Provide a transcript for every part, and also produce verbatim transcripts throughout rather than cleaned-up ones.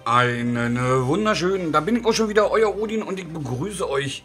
Einen äh, wunderschönen, da bin ich auch schon wieder, euer Odin, und ich begrüße euch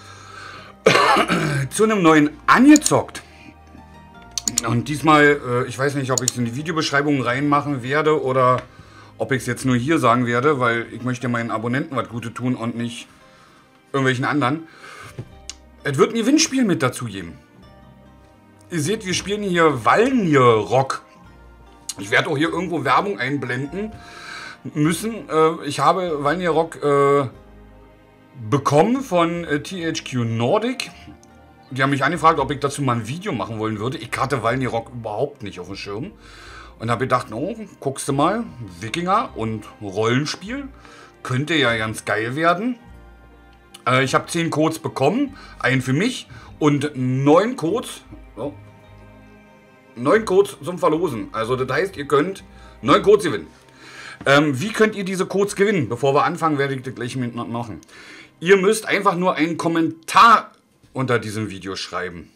zu einem neuen Angezockt. Und diesmal, äh, ich weiß nicht, ob ich es in die Videobeschreibung reinmachen werde oder ob ich es jetzt nur hier sagen werde, weil ich möchte meinen Abonnenten was Gutes tun und nicht irgendwelchen anderen. Es wird ein Gewinnspiel mit dazu geben. Ihr seht, wir spielen hier Valnir-Rock. Ich werde auch hier irgendwo Werbung einblenden müssen. Äh, ich habe Valnir-Rock äh, bekommen von äh, T H Q Nordic. Die haben mich angefragt, ob ich dazu mal ein Video machen wollen würde. Ich hatte Valnir-Rock überhaupt nicht auf dem Schirm. Und habe gedacht, oh, guckst du mal, Wikinger und Rollenspiel. Könnte ja ganz geil werden. Äh, ich habe zehn Codes bekommen, einen für mich und neun Codes. Oh, neun Codes zum Verlosen. Also das heißt, ihr könnt neun Codes gewinnen. Ähm, wie könnt ihr diese Codes gewinnen? Bevor wir anfangen, werde ich das gleich mit machen. Ihr müsst einfach nur einen Kommentar unter diesem Video schreiben.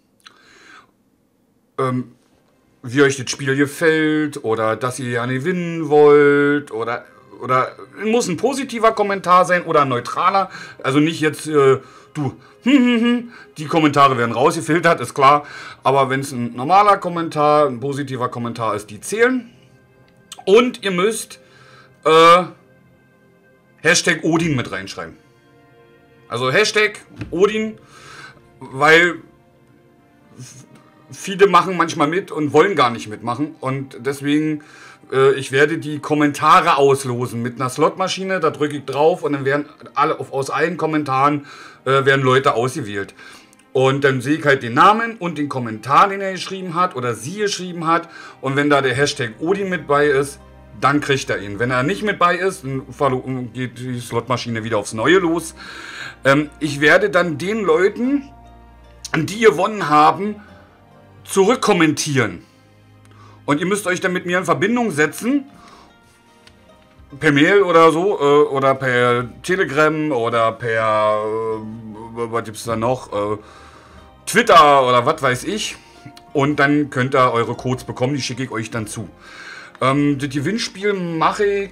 Ähm, wie euch das Spiel gefällt oder dass ihr gerne gewinnen wollt oder, oder muss ein positiver Kommentar sein oder ein neutraler. Also nicht jetzt, äh, du, hm, hm, hm. Die Kommentare werden rausgefiltert, ist klar. Aber wenn es ein normaler Kommentar, ein positiver Kommentar ist, die zählen. Und ihr müsst äh, Hashtag Odin mit reinschreiben. Also Hashtag Odin, weil viele machen manchmal mit und wollen gar nicht mitmachen. Und deswegen, äh, ich werde die Kommentare auslosen mit einer Slotmaschine. Da drücke ich drauf und dann werden alle aus allen Kommentaren äh, werden Leute ausgewählt. Und dann sehe ich halt den Namen und den Kommentar, den er geschrieben hat oder sie geschrieben hat. Und wenn da der Hashtag Odin mit bei ist, dann kriegt er ihn. Wenn er nicht mit bei ist, dann geht die Slotmaschine wieder aufs Neue los. Ähm, ich werde dann den Leuten, die gewonnen haben, zurückkommentieren. Und ihr müsst euch dann mit mir in Verbindung setzen. Per Mail oder so. Äh, oder per Telegram oder per... Äh, was gibt es da noch? Äh, Twitter oder was weiß ich. Und dann könnt ihr eure Codes bekommen. Die schicke ich euch dann zu. Ähm, das Gewinnspiel mache ich...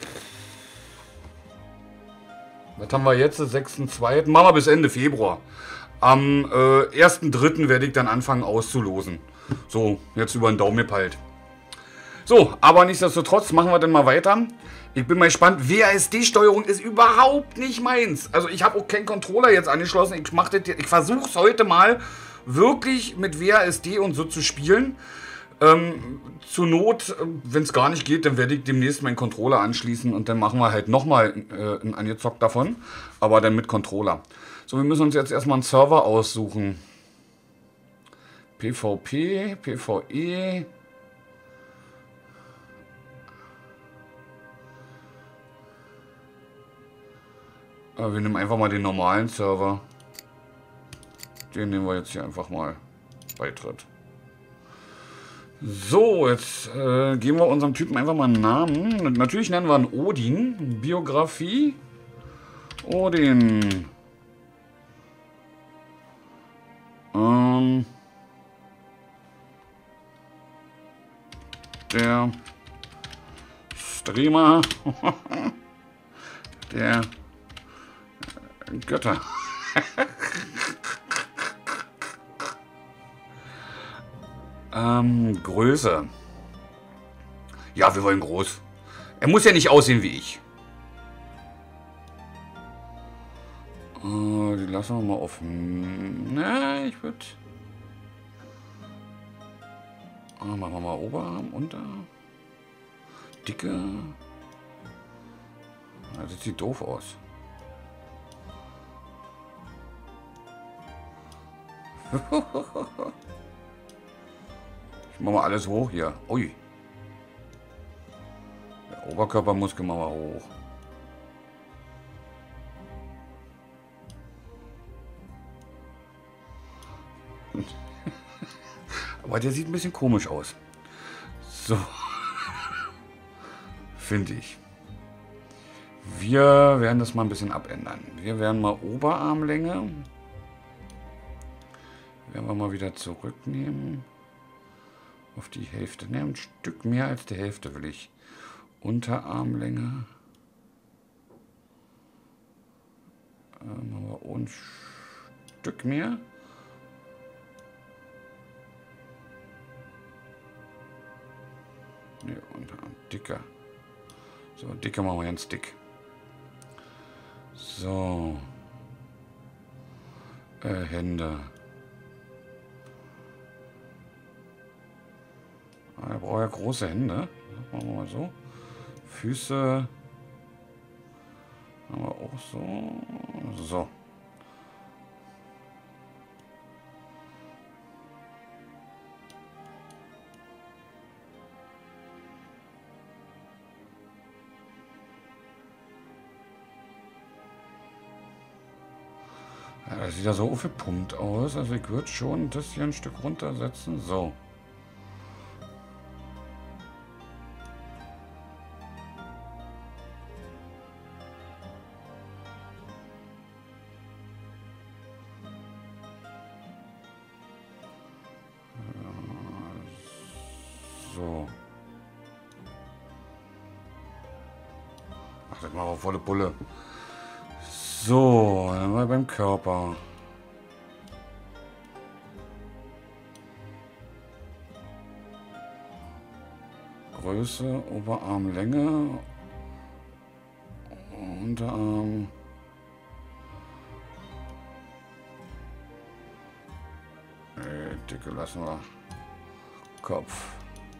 Was haben wir jetzt? sechsten zweiten Machen wir bis Ende Februar. Am äh, ersten dritten werde ich dann anfangen auszulosen. So, jetzt über den Daumen gepeilt. So, aber nichtsdestotrotz machen wir dann mal weiter. Ich bin mal gespannt. W A S D-Steuerung ist überhaupt nicht meins. Also ich habe auch keinen Controller jetzt angeschlossen. Ich, mach das, ich versuche es heute mal wirklich mit W A S D und so zu spielen. Ähm, zur Not, wenn es gar nicht geht, dann werde ich demnächst meinen Controller anschließen und dann machen wir halt nochmal äh, ein angezockt davon. Aber dann mit Controller. So, wir müssen uns jetzt erstmal einen Server aussuchen. PvP, PvE. Aber wir nehmen einfach mal den normalen Server. Den nehmen wir jetzt hier einfach mal Beitritt. So, jetzt äh, geben wir unserem Typen einfach mal einen Namen. Natürlich nennen wir ihn Odin. Biografie. Odin. Ähm, der Streamer der Götter. ähm, Größe. Ja, wir wollen groß. Er muss ja nicht aussehen wie ich. Uh, die lassen wir mal offen. Na, ich würde... Uh, machen wir mal Oberarm, Unter. Dicke. Das sieht doof aus. Ich mache mal alles hoch hier. Ui. Der Oberkörpermuskel machen wir hoch. Aber der sieht ein bisschen komisch aus. So. Finde ich. Wir werden das mal ein bisschen abändern. Wir werden mal Oberarmlänge. Werden wir mal wieder zurücknehmen. Auf die Hälfte. Ne, ein Stück mehr als die Hälfte will ich. Unterarmlänge. Äh, machen wir ein Stück mehr. Ne, und dicker. So, dicker machen wir ganz dick. So. Äh, Hände. Ah, er braucht ja große Hände. Machen wir mal so. Füße. Machen wir auch so. So. Ja, das sieht ja so aufgepumpt aus. Also ich würde schon das hier ein Stück runtersetzen. So. So. Ach, das machen wir volle Bulle. So, dann mal beim Körper. Größe, Oberarmlänge, Unterarm. Nee, Dicke lassen wir. Kopf.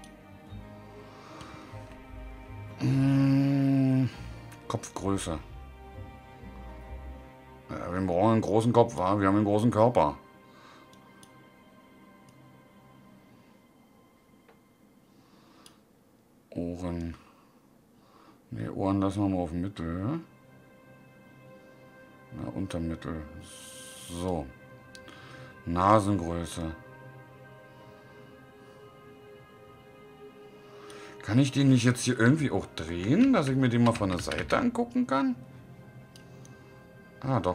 Hm, Kopfgröße. Ja, wir brauchen einen großen Kopf, wa? Wir haben einen großen Körper. Ohren. Ne, Ohren lassen wir mal auf Mittel. Ja? Na, Untermittel. So. Nasengröße. Kann ich den nicht jetzt hier irgendwie auch drehen, dass ich mir den mal von der Seite angucken kann? Ah, doch.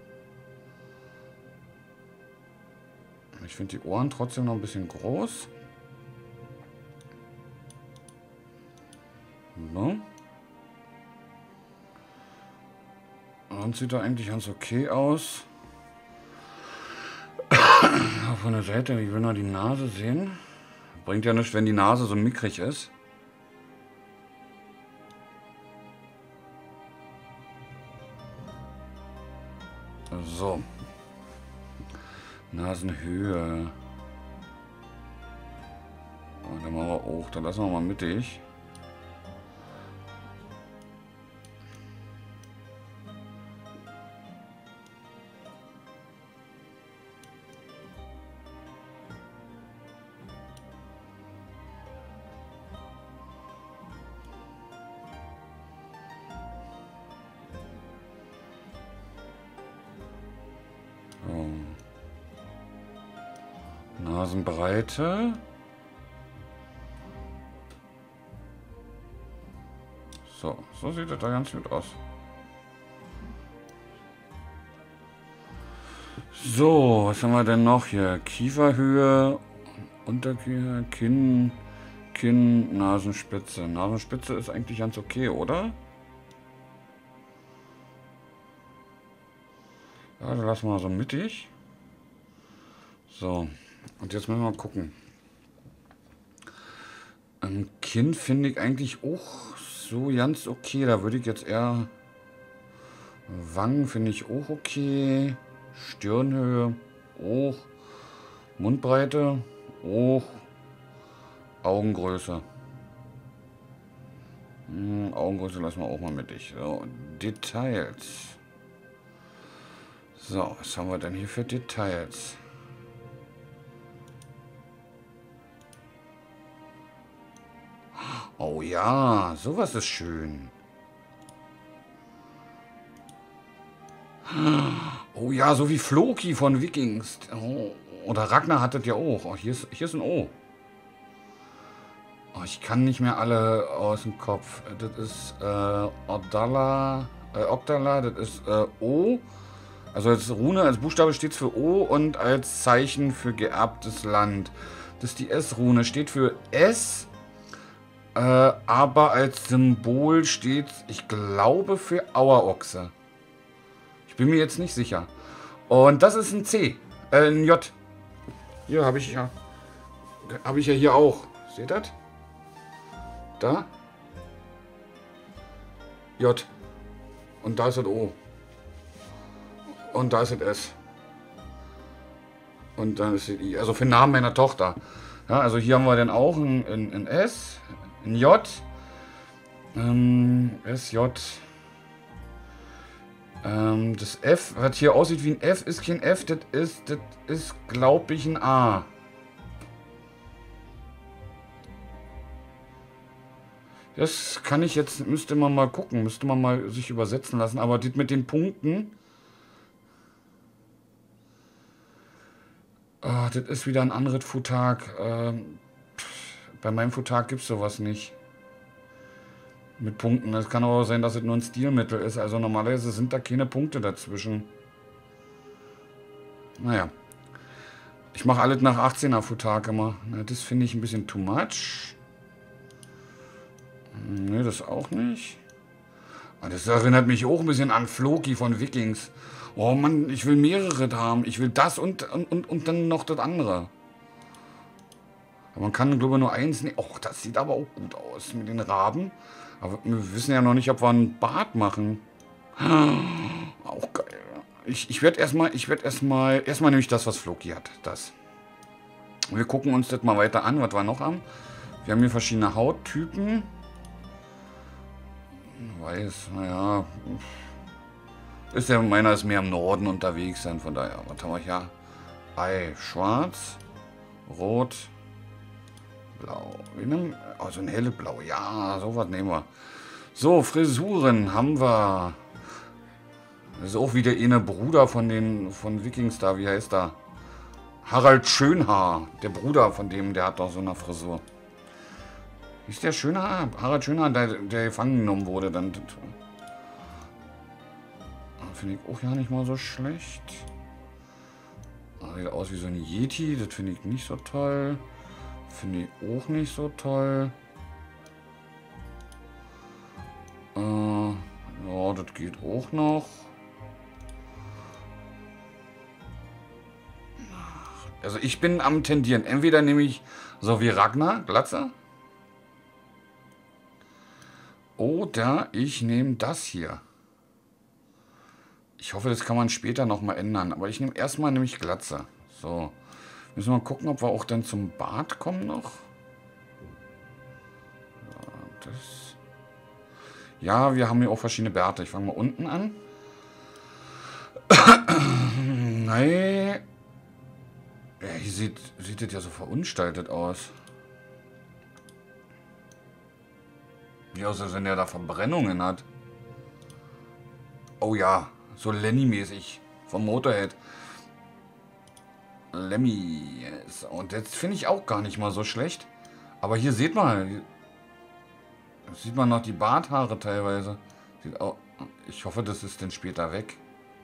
Ich finde die Ohren trotzdem noch ein bisschen groß. So. Dann sieht er eigentlich ganz okay aus. Von der Seite, ich will noch die Nase sehen. Bringt ja nichts, wenn die Nase so mickrig ist. So. Nasenhöhe. Und dann machen wir auch, dann lassen wir mal mittig. Nasenbreite. So, so sieht das da ganz gut aus. So, was haben wir denn noch hier? Kieferhöhe, Unterkiefer, Kinn, Kinn, Nasenspitze. Nasenspitze ist eigentlich ganz okay, oder? Ja, dann lassen wir mal so mittig. So, und jetzt müssen wir mal gucken. Ein Kinn finde ich eigentlich auch so ganz okay. Da würde ich jetzt eher... Wangen finde ich auch okay. Stirnhöhe auch. Mundbreite auch. Augengröße. Hm, Augengröße lassen wir auch mal mittig. So, Details. So, was haben wir denn hier für Details? Oh ja, sowas ist schön. Oh ja, so wie Floki von Vikings. Oh, oder Ragnar hat das ja auch. Oh, hier ist, hier ist ein O. Oh, ich kann nicht mehr alle aus dem Kopf. Das ist äh, Ordala, äh, Octala, das ist äh, O. Also als Rune, als Buchstabe steht es für O und als Zeichen für geerbtes Land. Das ist die S-Rune, steht für S. Äh, aber als Symbol steht, ich glaube, für Auerochse. Ich Bin mir jetzt nicht sicher. Und das ist ein C. Äh, ein J. Hier habe ich ja. Habe ich ja hier auch. Seht ihr das? Da. J. Und da ist das O. Und da ist das S. Und dann ist das I. Also für den Namen meiner Tochter. Ja, also hier haben wir dann auch ein, ein, ein S, ein J. Ähm, S, J. Ähm, das F, was hier aussieht wie ein F, ist kein F. Das ist, das ist, glaube ich, ein A. Das kann ich jetzt, müsste man mal gucken, müsste man mal sich übersetzen lassen. Aber das mit den Punkten, oh, das ist wieder ein anderes Futag. Ähm, bei meinem Futag gibt es sowas nicht. Mit Punkten. Es kann aber sein, dass es nur ein Stilmittel ist. Also normalerweise sind da keine Punkte dazwischen. Naja. Ich mache alles nach achtzehner Futag immer. Na, das finde ich ein bisschen too much. Ne, das auch nicht. Das erinnert mich auch ein bisschen an Floki von Vikings. Oh Mann, ich will mehrere da haben. Ich will das und, und, und, und dann noch das andere. Aber man kann, glaube ich, nur eins nehmen. Oh, das sieht aber auch gut aus mit den Raben. Aber wir wissen ja noch nicht, ob wir einen Bart machen. Auch geil. Ich, ich werde erstmal, ich werde erstmal, erstmal nehme ich das, was Floki hat. Das. Wir gucken uns das mal weiter an, was wir noch haben. Wir haben hier verschiedene Hauttypen. Weiß, naja. Ist ja, meiner ist mehr im Norden unterwegs sein, von daher. Was haben wir hier? Ei, schwarz, rot, blau. Wir nehmen, also ein helles Blau. Ja, sowas nehmen wir. So, Frisuren haben wir. Das ist auch wieder eine Bruder von den von Vikings da. Wie heißt er? Harald Schönhaar. Der Bruder von dem, der hat doch so eine Frisur. Ist der Schönhaar? Harald Schönhaar, der, der gefangen genommen wurde. Dann finde ich auch ja nicht mal so schlecht. Sieht aus wie so ein Yeti. Das finde ich nicht so toll. Finde ich auch nicht so toll. Äh, ja, das geht auch noch. Also ich bin am tendieren. Entweder nehme ich so wie Ragnar, Glatze. Oder ich nehme das hier. Ich hoffe, das kann man später nochmal ändern. Aber ich nehme erstmal nämlich Glatze. So. Müssen wir mal gucken, ob wir auch dann zum Bart kommen noch. So, das. Ja, wir haben hier auch verschiedene Bärte. Ich fange mal unten an. Nein. Ja, hier sieht, sieht das ja so verunstaltet aus. Wie aus, als wenn der da Verbrennungen hat. Oh ja, so Lenny-mäßig. Vom Motorhead. Lemmy. Und jetzt finde ich auch gar nicht mal so schlecht. Aber hier sieht man, hier sieht man noch die Barthaare teilweise. Sieht auch, ich hoffe, das ist dann später weg.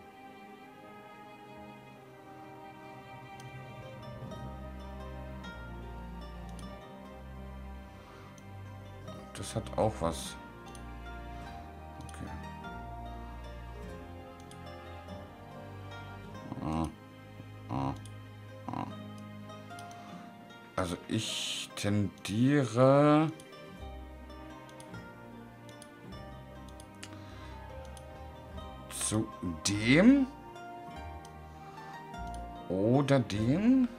Das hat auch was. Okay. Ah, ah, ah. Also ich tendiere zu dem oder dem.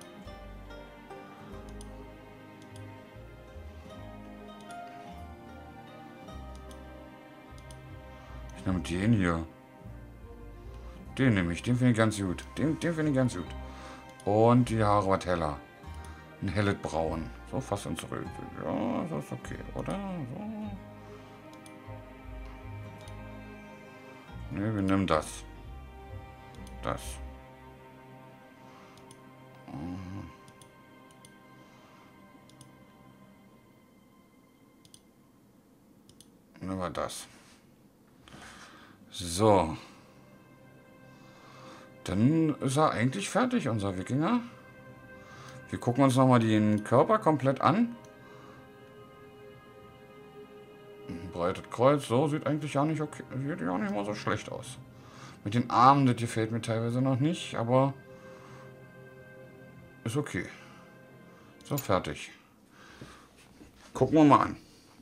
Ich nehme den hier. Den nehme ich. Den finde ich ganz gut. Den, den finde ich ganz gut. Und die Haare was heller. Ein helles Braun. So fast ins Rötel. Ja, das ist okay, oder? So. Ne, wir nehmen das. Das. Nehmen wir das. So. Dann ist er eigentlich fertig, unser Wikinger. Wir gucken uns nochmal den Körper komplett an. Ein breites Kreuz, so sieht eigentlich ja nicht okay, sieht ja nicht mal so schlecht aus. Mit den Armen, das gefällt mir teilweise noch nicht, aber ist okay. So, fertig. Gucken wir mal an.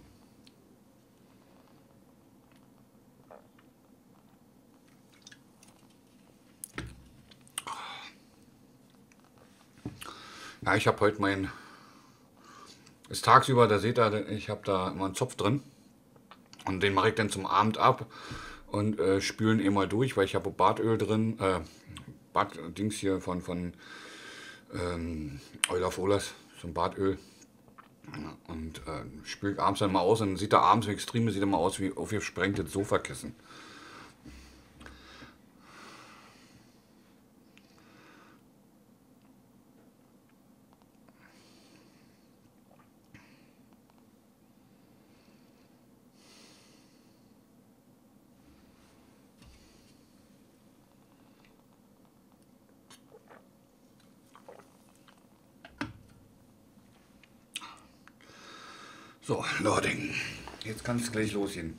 Ja, ich habe heute mein... Ist tagsüber, da seht ihr, ich habe da immer einen Zopf drin. Und den mache ich dann zum Abend ab und äh, spülen eh mal durch, weil ich habe Badöl drin. Äh, Bad-Dings hier von, von ähm, Oil of Olas, so ein Badöl. Und äh, spüle abends dann mal aus und dann sieht er abends im Extreme sieht er mal aus wie aufgesprengtes Sofakissen. So, Loading. Jetzt kann es gleich losgehen.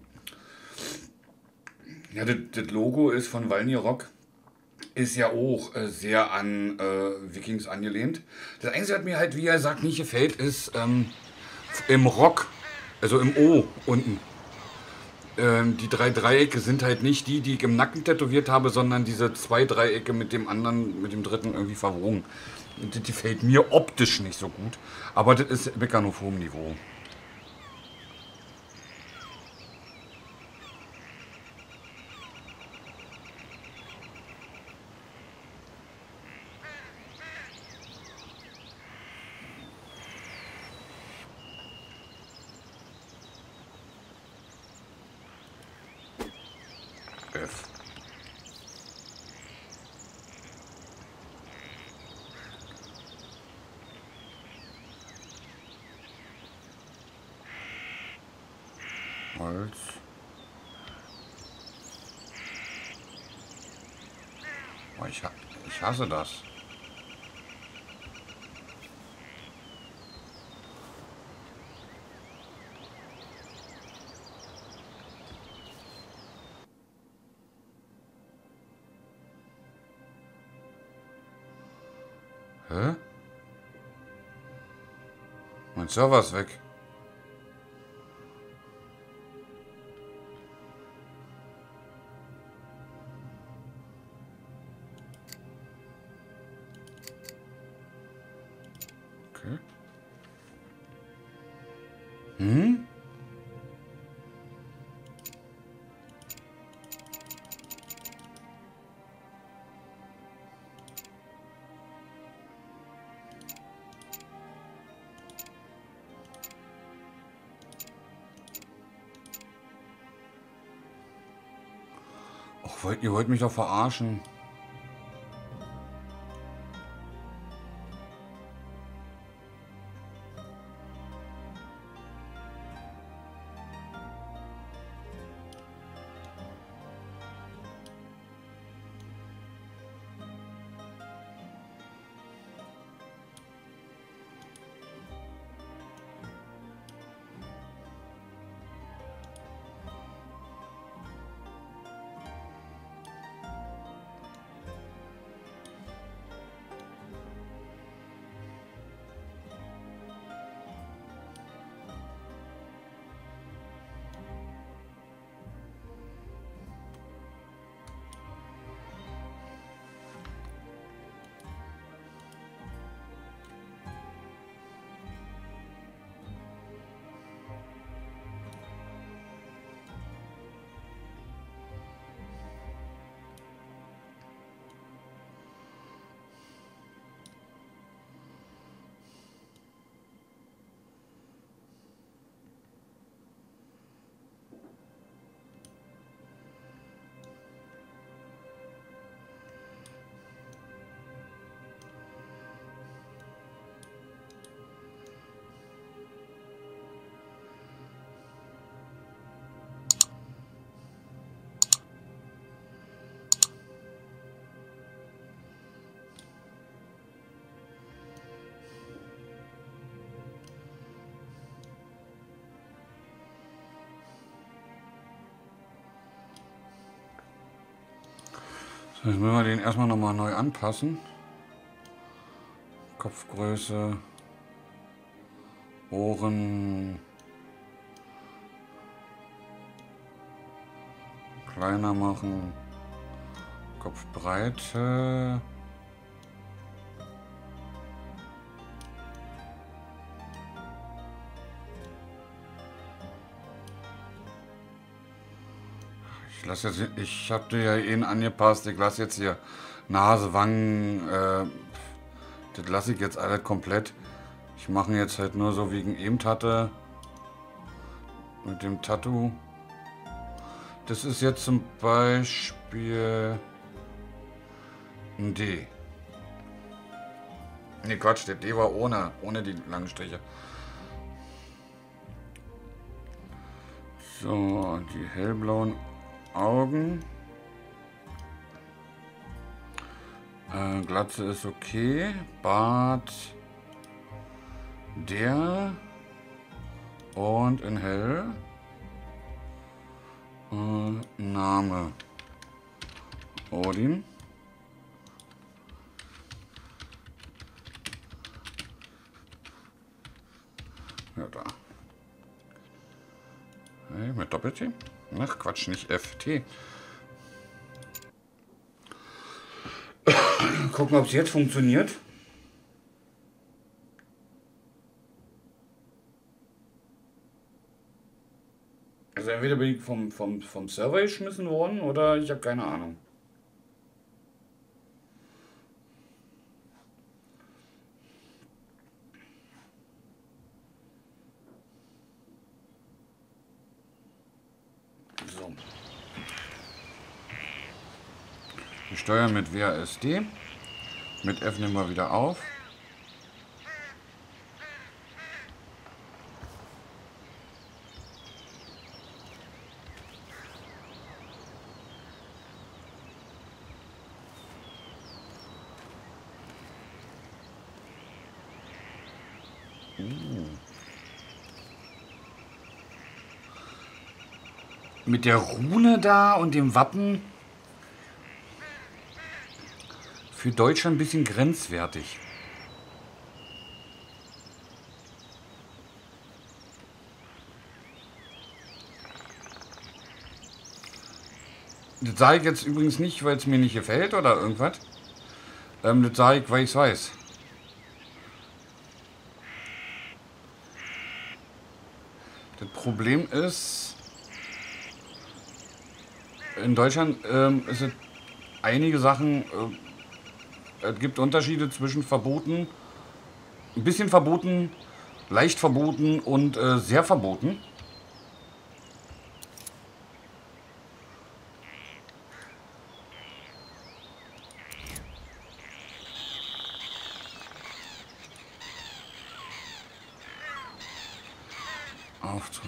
Ja, das, das Logo ist von Valnir Rock. Ist ja auch äh, sehr an äh, Vikings angelehnt. Das Einzige, was mir halt, wie er sagt, nicht gefällt, ist ähm, im Rock, also im O unten. Ähm, die drei Dreiecke sind halt nicht die, die ich im Nacken tätowiert habe, sondern diese zwei Dreiecke mit dem anderen, mit dem dritten irgendwie verwogen. Das gefällt mir optisch nicht so gut. Aber das ist meckern auf hohem Niveau. F. Holz. Oh, ich, ha ich hasse das. Hä? Mein Server ist weg. Okay. Hm? Och, wollt, ihr wollt mich doch verarschen. Jetzt müssen wir den erstmal nochmal neu anpassen. Kopfgröße, Ohren kleiner machen, Kopfbreite. Ich lasse jetzt, ich habe ja ihn angepasst, ich lasse jetzt hier Nase, Wangen, äh, das lasse ich jetzt alles komplett. Ich mache ihn jetzt halt nur so wegen eben hatte mit dem Tattoo. Das ist jetzt zum Beispiel ein D. Ne, Quatsch, der D war ohne, ohne die langen Striche. So, die hellblauen Augen. Äh, Glatze ist okay. Bart. Der. Und in hell. Äh, Name. Odin. Ja, da. Hey, mit Doppel-T? Ach, Quatsch, nicht F, T. Gucken, ob es jetzt funktioniert. Also entweder bin ich vom, vom, vom Server geschmissen worden oder ich habe keine Ahnung. So. Wir steuern mit W A S D. Mit F nehmen wir wieder auf. Uh. Mit der Rune da und dem Wappen für Deutschland ein bisschen grenzwertig. Das sage ich jetzt übrigens nicht, weil es mir nicht gefällt oder irgendwas. Ähm, das sage ich, weil ich es weiß. Das Problem ist, in Deutschland ähm, ist es einige Sachen, äh, es gibt Unterschiede zwischen verboten, ein bisschen verboten, leicht verboten und äh, sehr verboten. Auftrag.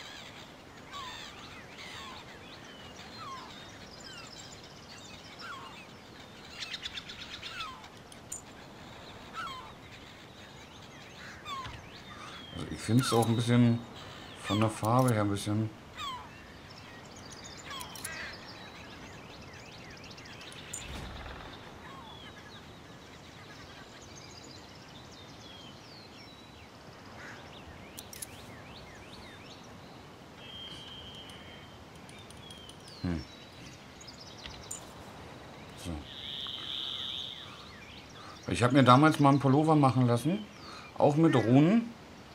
Also ich finde es auch ein bisschen von der Farbe her ein bisschen. Hm. So. Ich habe mir damals mal einen Pullover machen lassen, auch mit Runen,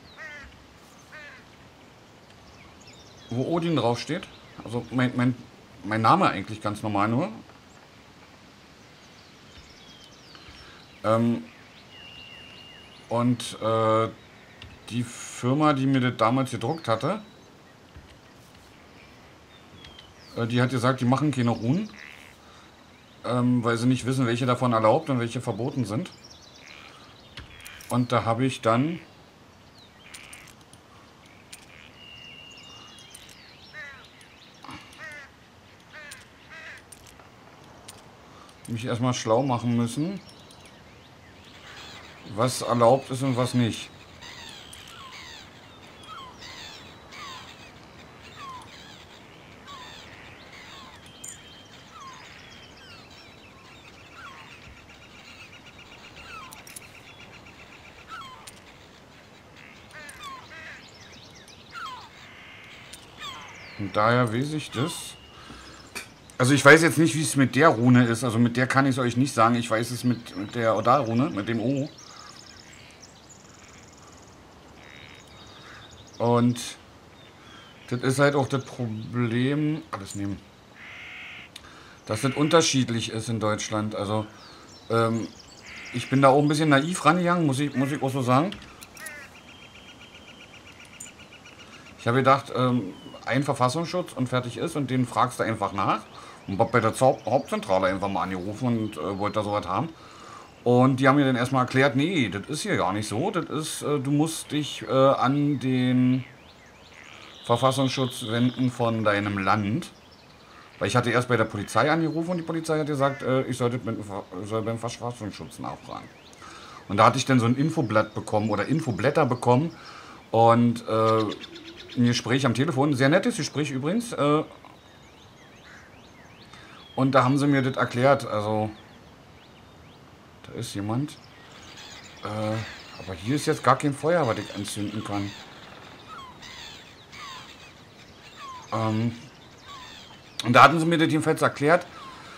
wo Odin draufsteht. Also mein, mein, mein Name eigentlich ganz normal nur. Ähm, und äh, die Firma, die mir das damals gedruckt hatte, äh, die hat gesagt, die machen keine Runen, ähm, weil sie nicht wissen, welche davon erlaubt und welche verboten sind. Und da habe ich dann mich erstmal schlau machen müssen, was erlaubt ist und was nicht. Und daher weiß ich das. Also ich weiß jetzt nicht, wie es mit der Rune ist. Also mit der kann ich es euch nicht sagen. Ich weiß es mit, mit der Odal-Rune, mit dem O. Und das ist halt auch das Problem, alles nehmen, dass das unterschiedlich ist in Deutschland. Also ähm, ich bin da auch ein bisschen naiv rangegangen, muss ich, muss ich auch so sagen. Ich habe gedacht, ähm, ein Verfassungsschutz und fertig ist und den fragst du einfach nach. Und hab bei der Zau- Hauptzentrale einfach mal angerufen und äh, wollte da sowas haben. Und die haben mir dann erstmal erklärt, nee, das ist hier gar nicht so. Das ist, äh, du musst dich äh, an den Verfassungsschutz wenden von deinem Land. Weil ich hatte erst bei der Polizei angerufen und die Polizei hat gesagt, äh, ich sollte mit, soll beim Verfassungsschutz nachfragen. Und da hatte ich dann so ein Infoblatt bekommen oder Infoblätter bekommen und äh, ein Gespräch am Telefon, ein sehr nettes Gespräch übrigens. Äh, und da haben sie mir das erklärt, also da ist jemand. Äh, aber hier ist jetzt gar kein Feuer, was ich anzünden kann. Ähm, und da hatten sie mir das jedenfalls erklärt,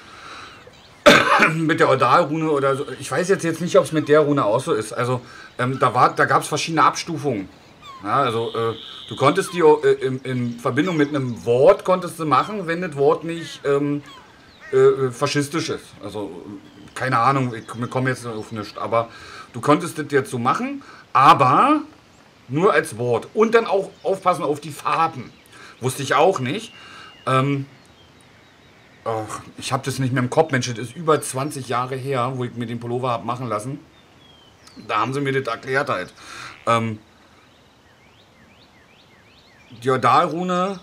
mit der Odal-Rune oder so. Ich weiß jetzt, jetzt nicht, ob es mit der Rune auch so ist. Also ähm, da, war, da gab es verschiedene Abstufungen. Ja, also äh, du konntest die äh, in, in Verbindung mit einem Wort konntest du machen, wenn das Wort nicht ähm, äh, faschistisch ist. Also keine Ahnung, ich komme jetzt auf nichts, aber du konntest das jetzt so machen, aber nur als Wort. Und dann auch aufpassen auf die Farben. Wusste ich auch nicht. Ähm, ach, ich habe das nicht mehr im Kopf, Mensch, das ist über zwanzig Jahre her, wo ich mir den Pullover habe machen lassen. Da haben sie mir das erklärt halt. Ähm, die Odal-Rune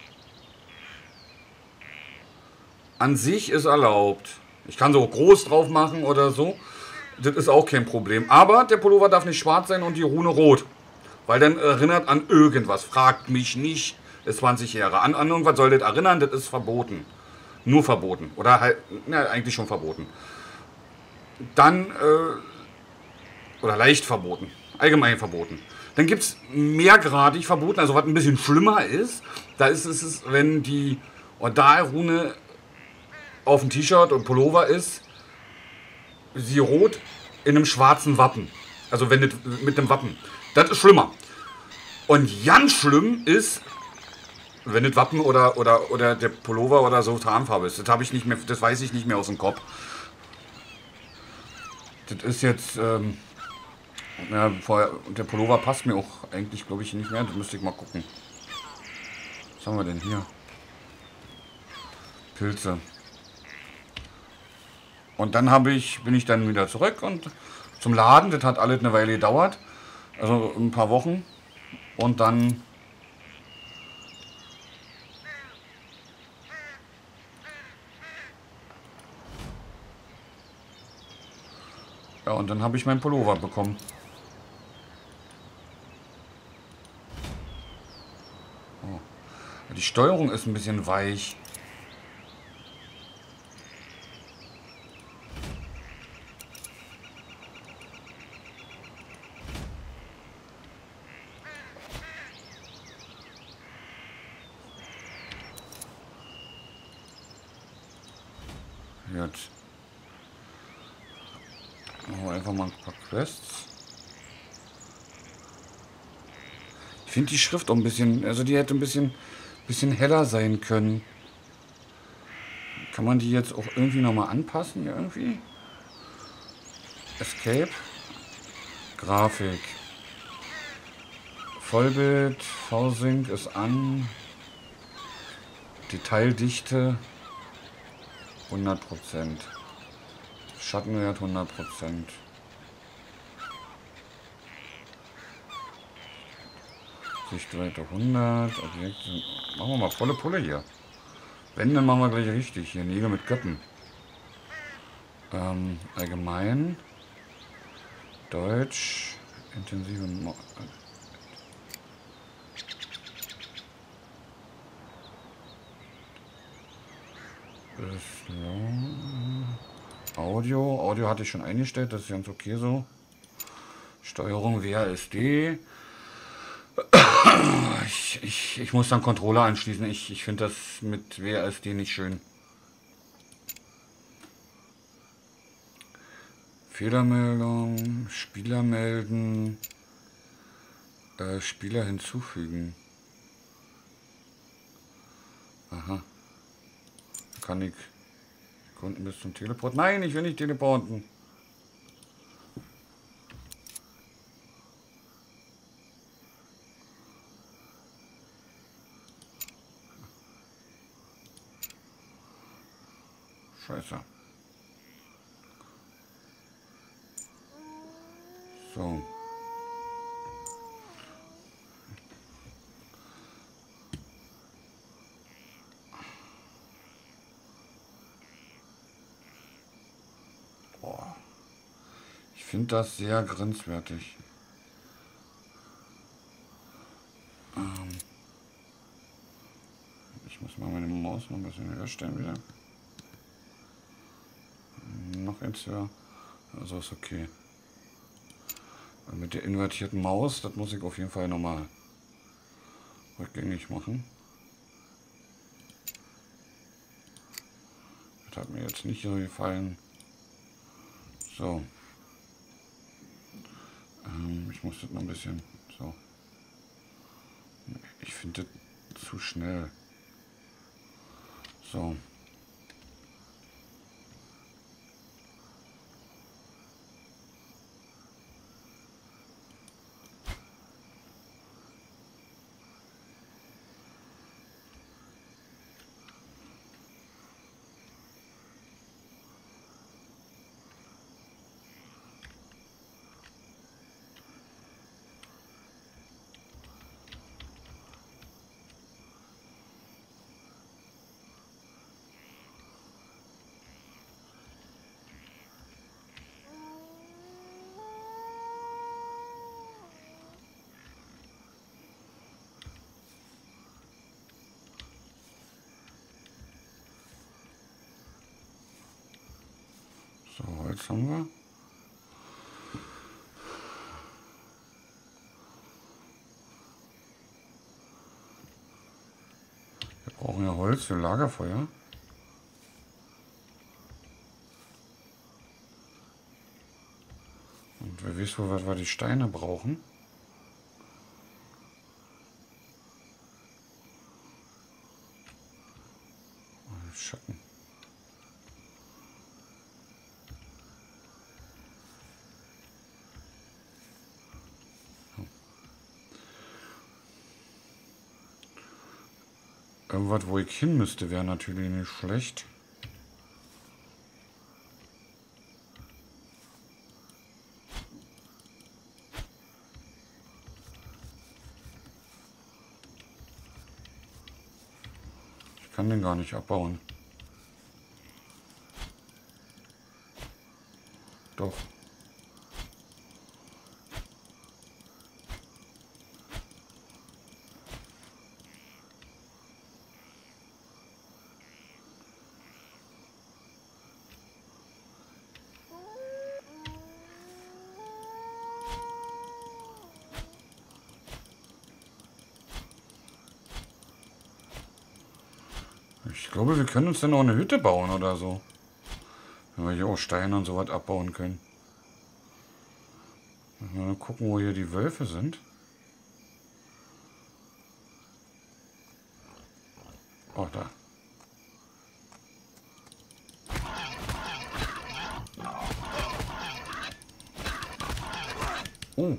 an sich ist erlaubt. Ich kann so groß drauf machen oder so. Das ist auch kein Problem. Aber der Pullover darf nicht schwarz sein und die Rune rot. Weil dann erinnert an irgendwas. Fragt mich nicht. Ist zwanzig Jahre. An, an irgendwas soll das erinnern, das ist verboten. Nur verboten. Oder halt, na, eigentlich schon verboten. Dann, äh, oder leicht verboten. Allgemein verboten. Dann gibt es mehrgradig verboten, also was ein bisschen schlimmer ist. Da ist es, wenn die Odal-Rune auf dem T-Shirt und Pullover ist, sie rot in einem schwarzen Wappen. Also wenn das, mit einem Wappen. Das ist schlimmer. Und ganz schlimm ist, wenn das Wappen oder, oder, oder der Pullover oder so Tarnfarbe ist. Das habe ich nicht mehr, das weiß ich nicht mehr aus dem Kopf. Das ist jetzt, ähm, ja, vorher, der Pullover passt mir auch eigentlich, glaube ich, nicht mehr. Das müsste ich mal gucken. Was haben wir denn hier? Pilze. Und dann habe ich, bin ich dann wieder zurück und zum Laden. Das hat alles eine Weile gedauert. Also ein paar Wochen. Und dann ja, und dann habe ich meinen Pullover bekommen. Oh. Die Steuerung ist ein bisschen weich. Jetzt. Machen wir einfach mal ein paar Quests. Ich finde die Schrift auch ein bisschen, also die hätte ein bisschen, bisschen heller sein können. Kann man die jetzt auch irgendwie nochmal anpassen, irgendwie? Escape. Grafik. Vollbild. V-Sync ist an. Detaildichte. hundert Prozent. Schattenwert hundert Prozent. Sichtweite hundert. Objekte. Machen wir mal volle Pulle hier. Wenn, dann machen wir gleich richtig. Hier Nägel mit Köppen. Ähm, allgemein. Deutsch. Intensive. Mo Audio. Audio hatte ich schon eingestellt, das ist ganz okay so. Steuerung W A S D. Ich, ich, ich muss dann Controller anschließen. Ich, ich finde das mit W A S D nicht schön. Fehlermeldung, Spieler melden, äh, Spieler hinzufügen. Aha. Kann ich Kunden bis zum Teleport? Nein, ich will nicht teleporten. Scheiße. So. Boah. Ich finde das sehr grenzwertig. Ähm ich muss mal meine Maus noch ein bisschen höher stellen wieder. Noch eins höher. Also ist okay. Und mit der invertierten Maus, das muss ich auf jeden Fall nochmal rückgängig machen. Das hat mir jetzt nicht so gefallen. So. Ähm, ich muss das noch ein bisschen. So. Ich finde das zu schnell. So. So, Holz haben wir. Wir brauchen ja Holz für Lagerfeuer. Und wer weiß, wo wir die Steine brauchen. Schatten. Irgendwas, wo ich hin müsste, wäre natürlich nicht schlecht. Ich kann den gar nicht abbauen. Doch. Ich glaube, wir können uns dann auch eine Hütte bauen oder so. Wenn wir hier auch Steine und so was abbauen können. Mal gucken, wo hier die Wölfe sind. Oh, da. Oh.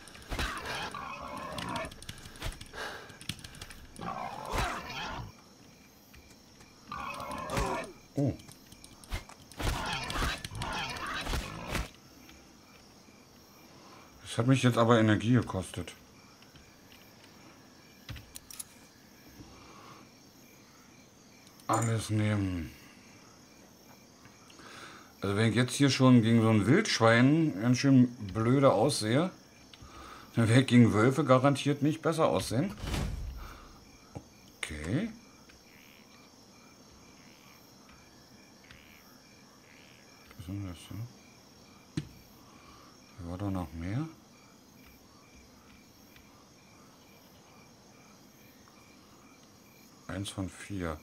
Oh. Das hat mich jetzt aber Energie gekostet. Alles nehmen. Also wenn ich jetzt hier schon gegen so ein Wildschwein ganz schön blöde aussehe, dann werde ich gegen Wölfe garantiert nicht besser aussehen. Okay. Was ist denn das hier? Da war doch noch mehr. eins von vier.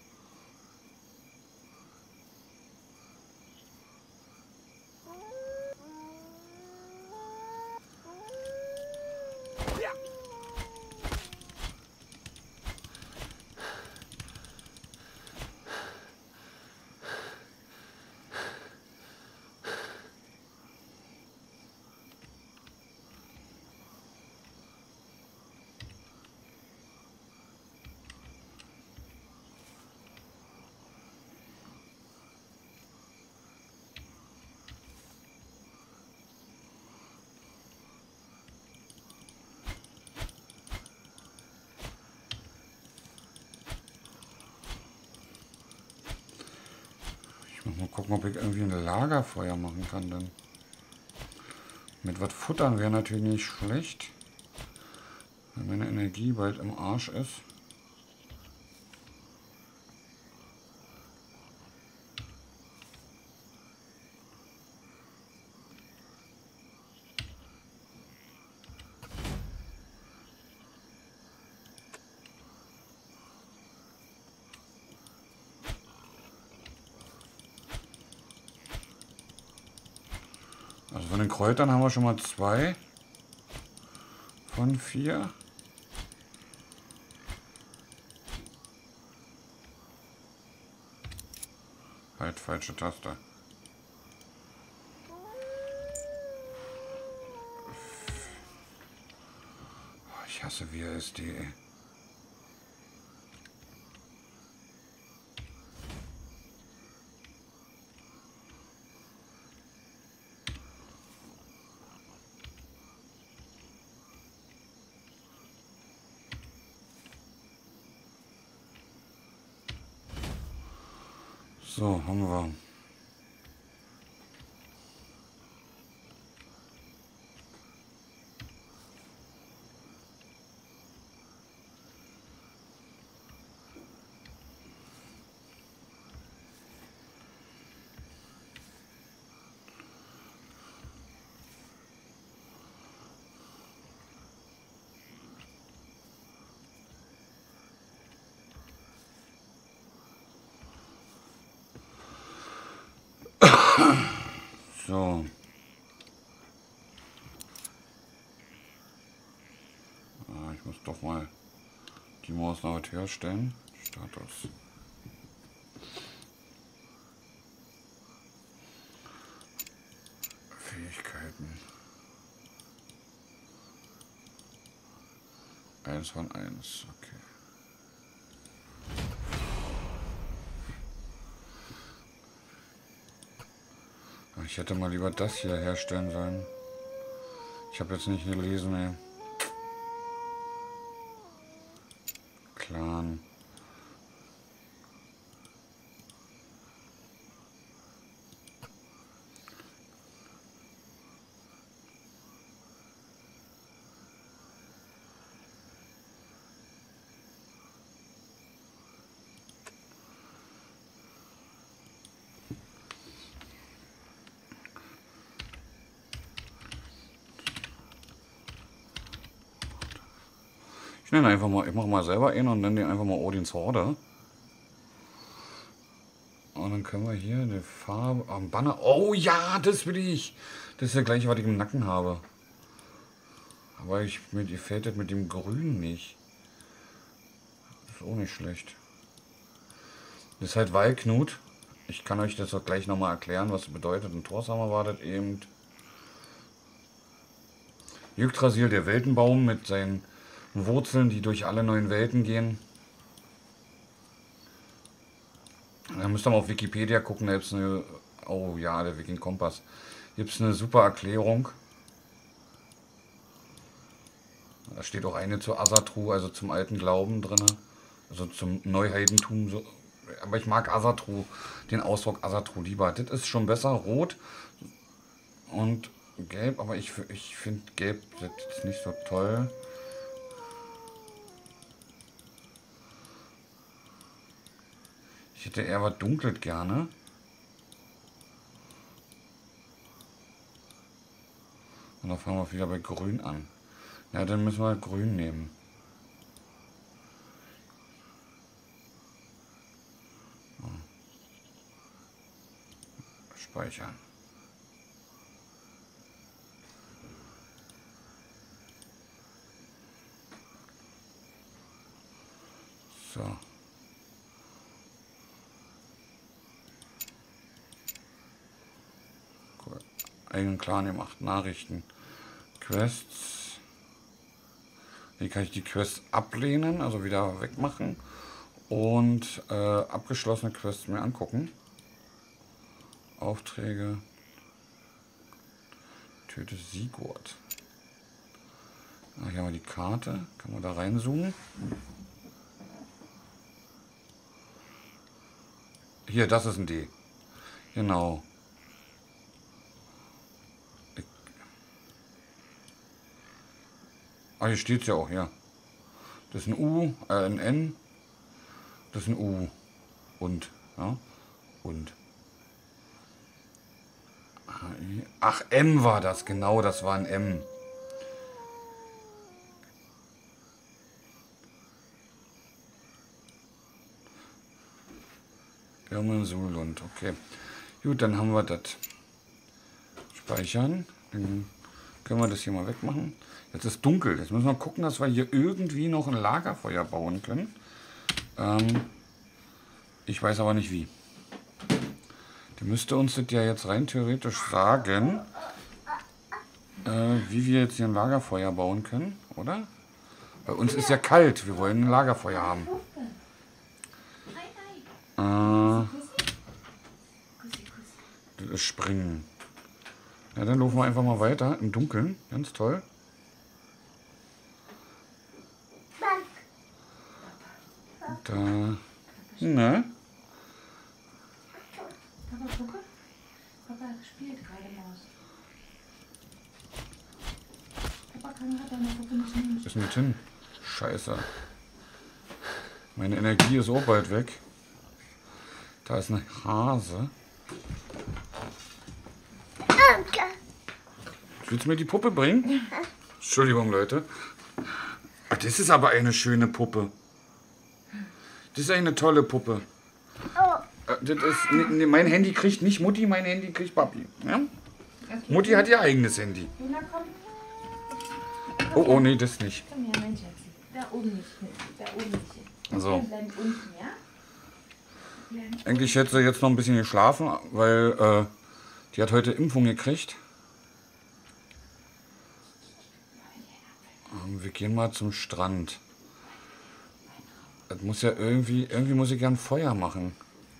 Mal gucken, ob ich irgendwie ein Lagerfeuer machen kann. Denn mit was futtern wäre natürlich nicht schlecht, wenn meine Energie bald im Arsch ist. Also von den Kräutern haben wir schon mal zwei von vier. Halt, falsche Taste. Ich hasse W A S D. So, haben wir. So. Ah, ich muss doch mal die Maus noch was herstellen. Status. Fähigkeiten. Eins von eins. Okay. Ich hätte mal lieber das hier herstellen sollen. Ich habe jetzt nicht gelesen, ey. Clan. Ich nenne einfach mal, ich mache mal selber einen und nenne den einfach mal Odins Horde. Und dann können wir hier die Farbe am Banner. Oh ja, das will ich. Das ist ja gleich, was ich im Nacken habe. Aber ich, mir gefällt das mit dem Grün nicht. Das ist auch nicht schlecht. Das ist halt Walknut. Ich kann euch das auch gleich nochmal erklären, was das bedeutet. Ein Torsammer war das eben. Yggdrasil, der Weltenbaum mit seinen Wurzeln, die durch alle neuen Welten gehen. Da müsst ihr mal auf Wikipedia gucken, da gibt es eine, oh ja, der Wiking-Kompass. Gibt es eine super Erklärung. Da steht auch eine zu Asatru, also zum alten Glauben drin. Also zum Neuheidentum. So. Aber ich mag Asatru, den Ausdruck Asatru lieber. Das ist schon besser, rot und gelb, aber ich, ich finde gelb das ist nicht so toll. Ich hätte eher was dunkelt gerne. Und dann fangen wir wieder bei grün an. Ja, dann müssen wir grün nehmen. Speichern. So. Cool. Eigenen Clan gemacht. Nachrichten. Quests. Hier kann ich die Quests ablehnen, also wieder wegmachen. Und äh, abgeschlossene Quests mir angucken. Aufträge. Töte Sigurd. Ah, hier haben wir die Karte. Kann man da reinzoomen? Hier, das ist ein D. Genau. Ich ah, hier steht es ja auch, ja. Das ist ein U, äh, ein N. Das ist ein U. Und, ja. Und. Ach, M war das, genau, das war ein M. Irmen Sulund, okay. Gut, dann haben wir das. Speichern. Dann können wir das hier mal wegmachen. Jetzt ist dunkel. Jetzt müssen wir gucken, dass wir hier irgendwie noch ein Lagerfeuer bauen können. Ähm, ich weiß aber nicht wie. Die müsste uns das ja jetzt rein theoretisch sagen, äh, wie wir jetzt hier ein Lagerfeuer bauen können, oder? Bei uns ist ja kalt. Wir wollen ein Lagerfeuer haben. Äh, das ist Springen. Ja, dann laufen wir einfach mal weiter im Dunkeln. Ganz toll. Da. Ne? Papa, gucke. Papa spielt gerade Maus. Papa kann gerade deine Puppe nicht nehmen. Was ist denn mit hin? Scheiße. Meine Energie ist auch bald weg. Da ist eine Hase. Willst du mir die Puppe bringen? Entschuldigung, Leute. Ach, das ist aber eine schöne Puppe. Das ist eine tolle Puppe. Das ist, nee, nee, mein Handy kriegt nicht Mutti, mein Handy kriegt Papi. Ja? Mutti hat ihr eigenes Handy. Luna, komm. Oh, oh, nee, das nicht. Komm her, mein Schatzi. Da oben nicht hin. Da oben nicht hin. So. Wir bleiben unten, ja? Bleiben Eigentlich hätte sie jetzt noch ein bisschen geschlafen, weil äh, die hat heute Impfung gekriegt. Ähm, wir gehen mal zum Strand. Das muss ja irgendwie, irgendwie muss ich ja ein Feuer machen.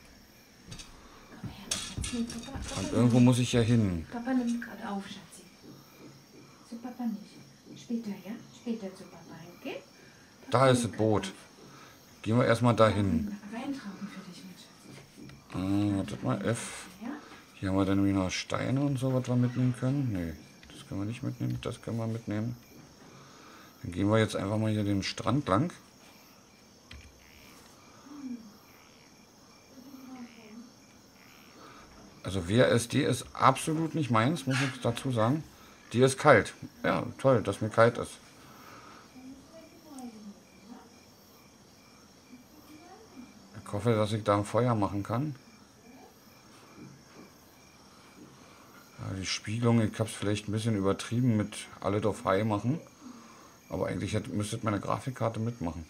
Schatzi, Papa, Papa, Und irgendwo muss ich ja hin. Papa nimmt gerade auf, Schatzi. Zu Papa nicht. Später, ja? Später zu Papa, okay? Da ist das Boot. Gehen wir erstmal dahin. Reintragen für dich mit, Schatzi. Ah, wartet mal, F. Ja? Hier haben wir dann wieder Steine und so, was wir mitnehmen können. Nee, das können wir nicht mitnehmen, das können wir mitnehmen. Dann gehen wir jetzt einfach mal hier den Strand lang. Also W A S D ist absolut nicht meins, muss ich dazu sagen. Die ist kalt. Ja, toll, dass mir kalt ist. Ich hoffe, dass ich da ein Feuer machen kann. Ja, die Spiegelung, ich habe es vielleicht ein bisschen übertrieben mit alles auf High machen. Aber eigentlich hätte, müsste meine Grafikkarte mitmachen.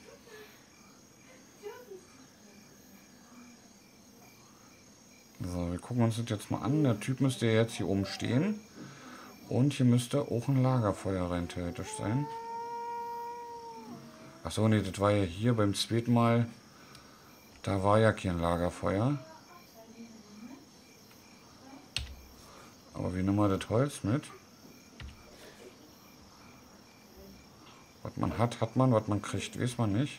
So, wir gucken uns das jetzt mal an. Der Typ müsste jetzt hier oben stehen. Und hier müsste auch ein Lagerfeuer rein theoretisch sein. Achso, nee, das war ja hier beim zweiten Mal. Da war ja kein Lagerfeuer. Aber wie nehmen wir das Holz mit? Was man hat, hat man. Was man kriegt, weiß man nicht.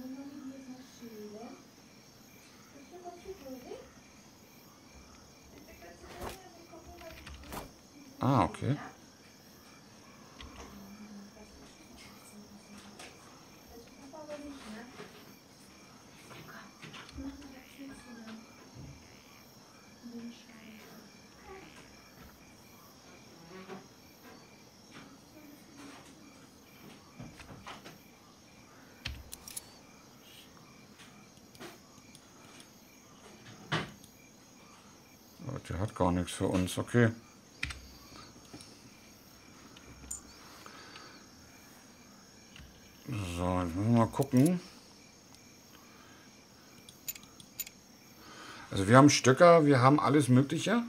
Ah, okay. Der hat gar nichts für uns, okay. So, jetzt müssen wir mal gucken. Also wir haben Stöcker, wir haben alles Mögliche.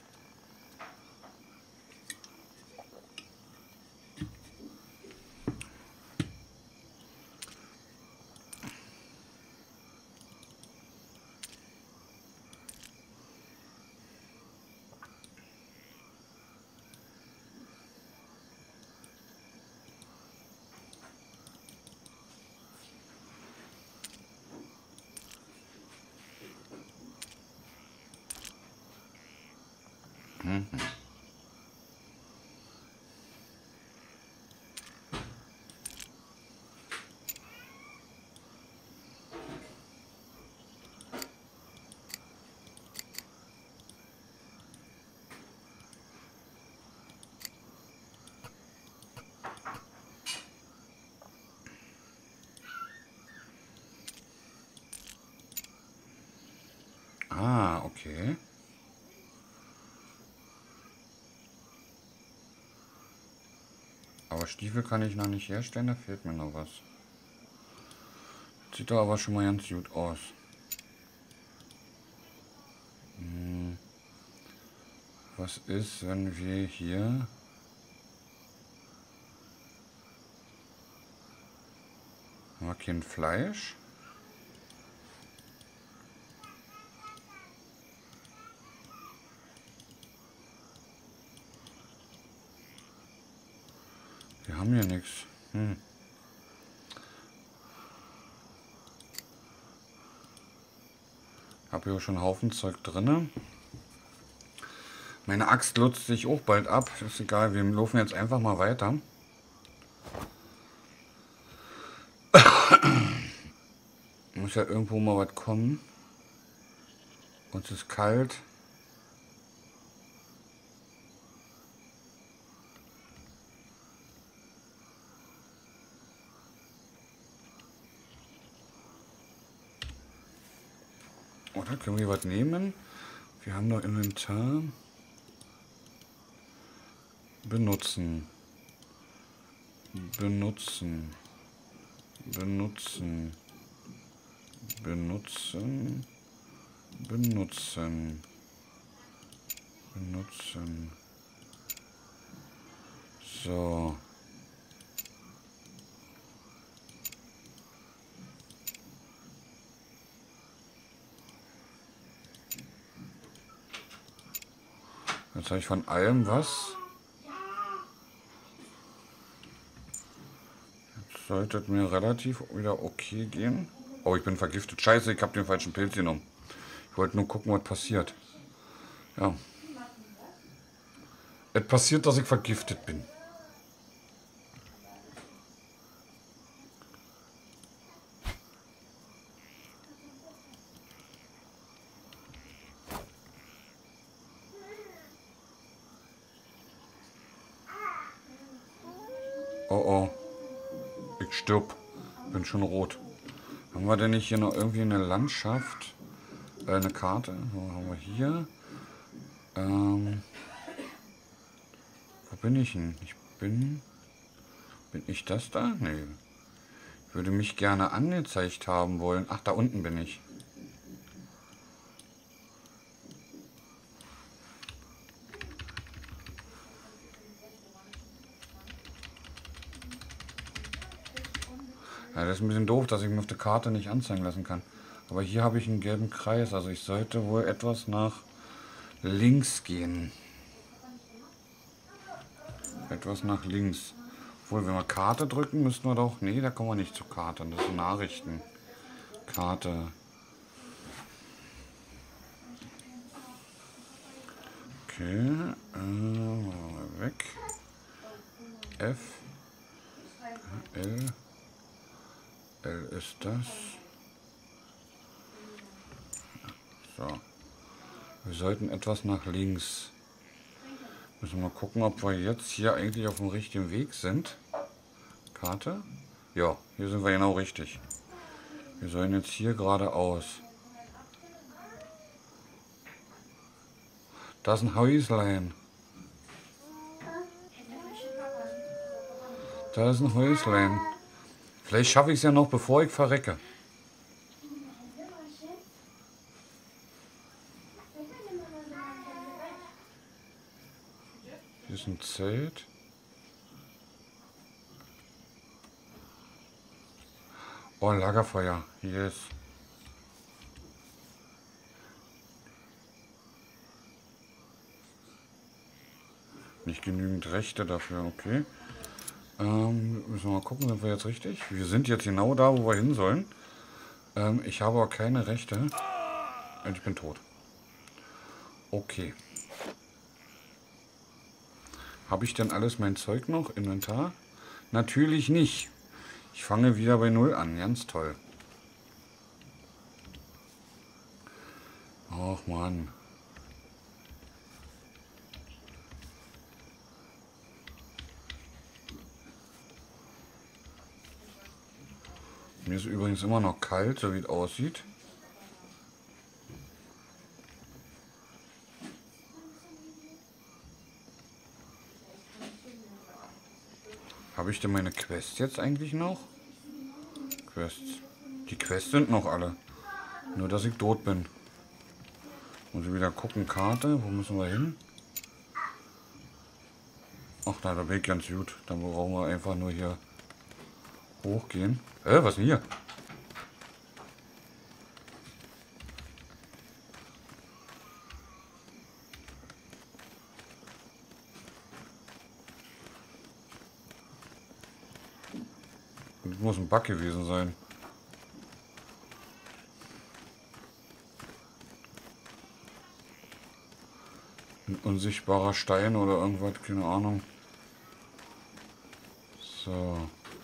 Mhm. Ah, okay. Aber Stiefel kann ich noch nicht herstellen, da fehlt mir noch was. Sieht doch aber schon mal ganz gut aus. Hm. Was ist, wenn wir hier... Haben wir kein Fleisch? Wir haben hier nichts. Hm. Habe hier schon einen Haufen Zeug drin. Meine Axt lutzt sich auch bald ab. Ist egal, wir laufen jetzt einfach mal weiter. Muss ja irgendwo mal was kommen. Uns ist kalt. Oder können wir was nehmen? Wir haben noch Inventar. Benutzen. Benutzen. Benutzen. Benutzen. Benutzen. Benutzen. So. Jetzt habe ich von allem was. Jetzt sollte es mir relativ wieder okay gehen. Oh, ich bin vergiftet. Scheiße, ich habe den falschen Pilz genommen. Ich wollte nur gucken, was passiert. Ja. Es passiert, dass ich vergiftet bin. Oh oh. Ich stirb. Bin schon rot. Haben wir denn nicht hier noch irgendwie eine Landschaft? Äh, eine Karte? So, haben wir hier. Ähm, wo bin ich denn? Ich bin... Bin ich das da? Nee. Ich würde mich gerne angezeigt haben wollen. Ach, da unten bin ich. Ja, das ist ein bisschen doof, dass ich mir auf der Karte nicht anzeigen lassen kann. Aber hier habe ich einen gelben Kreis, also ich sollte wohl etwas nach links gehen. Etwas nach links. Obwohl, wenn wir Karte drücken, müssten wir doch... Nee, da kommen wir nicht zu Karte. Das sind Nachrichten. Karte. Okay. Äh, weg. F. L. L ist das. So. Wir sollten etwas nach links. Müssen wir mal gucken, ob wir jetzt hier eigentlich auf dem richtigen Weg sind. Karte. Ja, hier sind wir genau richtig. Wir sollen jetzt hier geradeaus. Da ist ein Häuslein. Da ist ein Häuslein. Vielleicht schaffe ich es ja noch, bevor ich verrecke. Hier ist ein Zelt. Oh, Lagerfeuer. Yes. Nicht genügend Rechte dafür, okay. Ähm, müssen wir mal gucken, sind wir jetzt richtig? Wir sind jetzt genau da, wo wir hin sollen. Ähm, ich habe aber keine Rechte. Und ich bin tot. Okay. Habe ich denn alles mein Zeug noch? Inventar? Natürlich nicht. Ich fange wieder bei Null an. Ganz toll. Och Mann. Mir ist übrigens immer noch kalt, so wie es aussieht. Habe ich denn meine Quests jetzt eigentlich noch? Quests. Die Quests sind noch alle. Nur, dass ich tot bin. Muss ich wieder gucken, Karte. Wo müssen wir hin? Ach, da, da bin ich ganz gut. Dann brauchen wir einfach nur hier hochgehen. Äh, was ist denn hier? Das muss ein Bug gewesen sein. Ein unsichtbarer Stein oder irgendwas, keine Ahnung. So.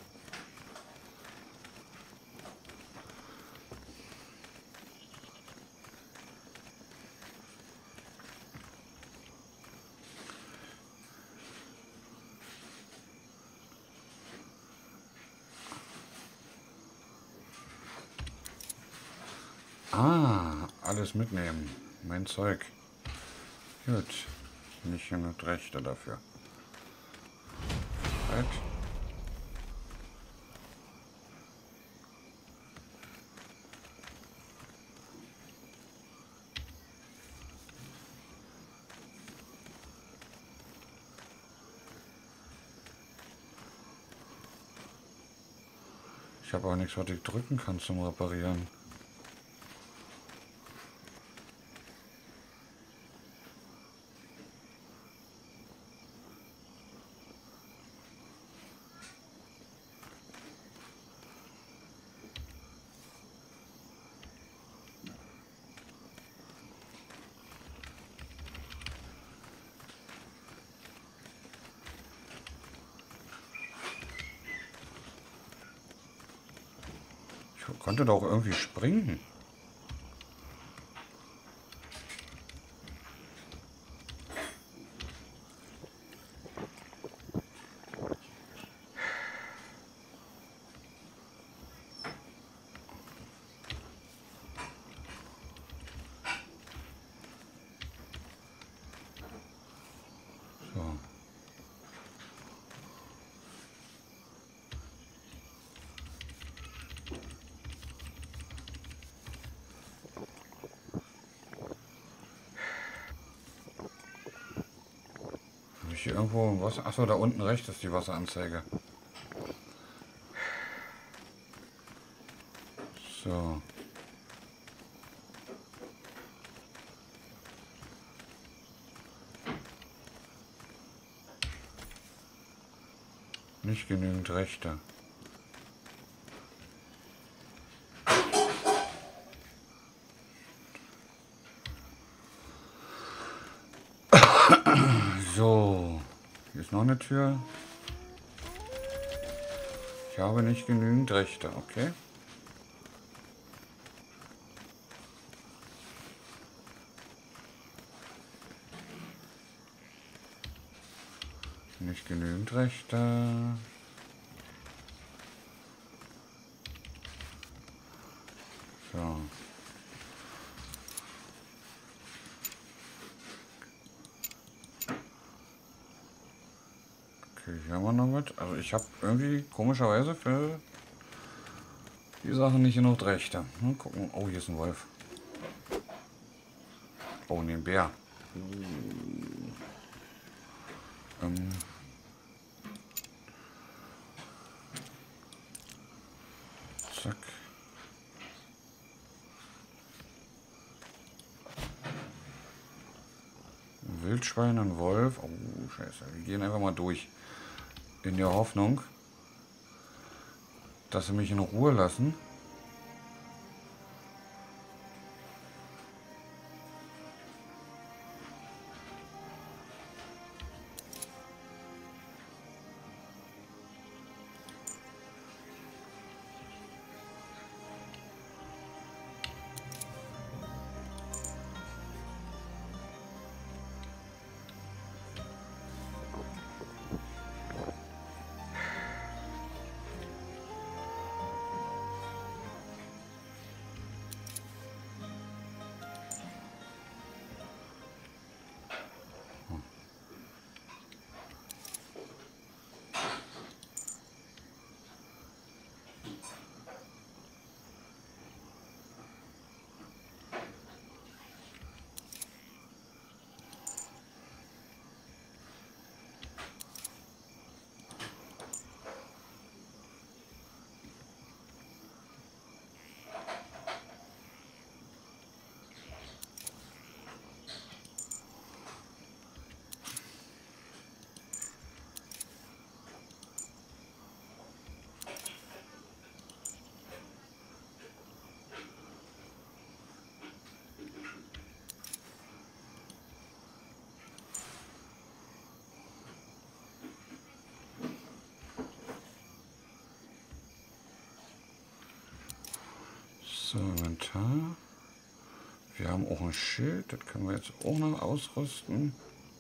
Ah, alles mitnehmen. Mein Zeug. Gut. Nicht genug Rechte dafür. Right. Ich habe auch nichts, was ich drücken kann zum Reparieren. Ich konnte doch irgendwie springen. So. Habe ich hier irgendwo Wasser? Achso, da unten rechts ist die Wasseranzeige. So. Nicht genügend Rechte. So. Hier ist noch eine Tür. Ich habe nicht genügend Rechte, okay. Nicht genügend Rechte. So. hier haben wir noch was. Also ich habe irgendwie komischerweise für die Sachen nicht genug Rechte. Mal gucken. Oh, hier ist ein Wolf. Oh, ne, ein Bär. Ähm. Zack. Ein Wildschwein, ein Wolf. Oh, scheiße. Wir gehen einfach mal durch. In der Hoffnung, dass sie mich in Ruhe lassen. So, Inventar. Wir haben auch ein Schild, das können wir jetzt auch noch ausrüsten.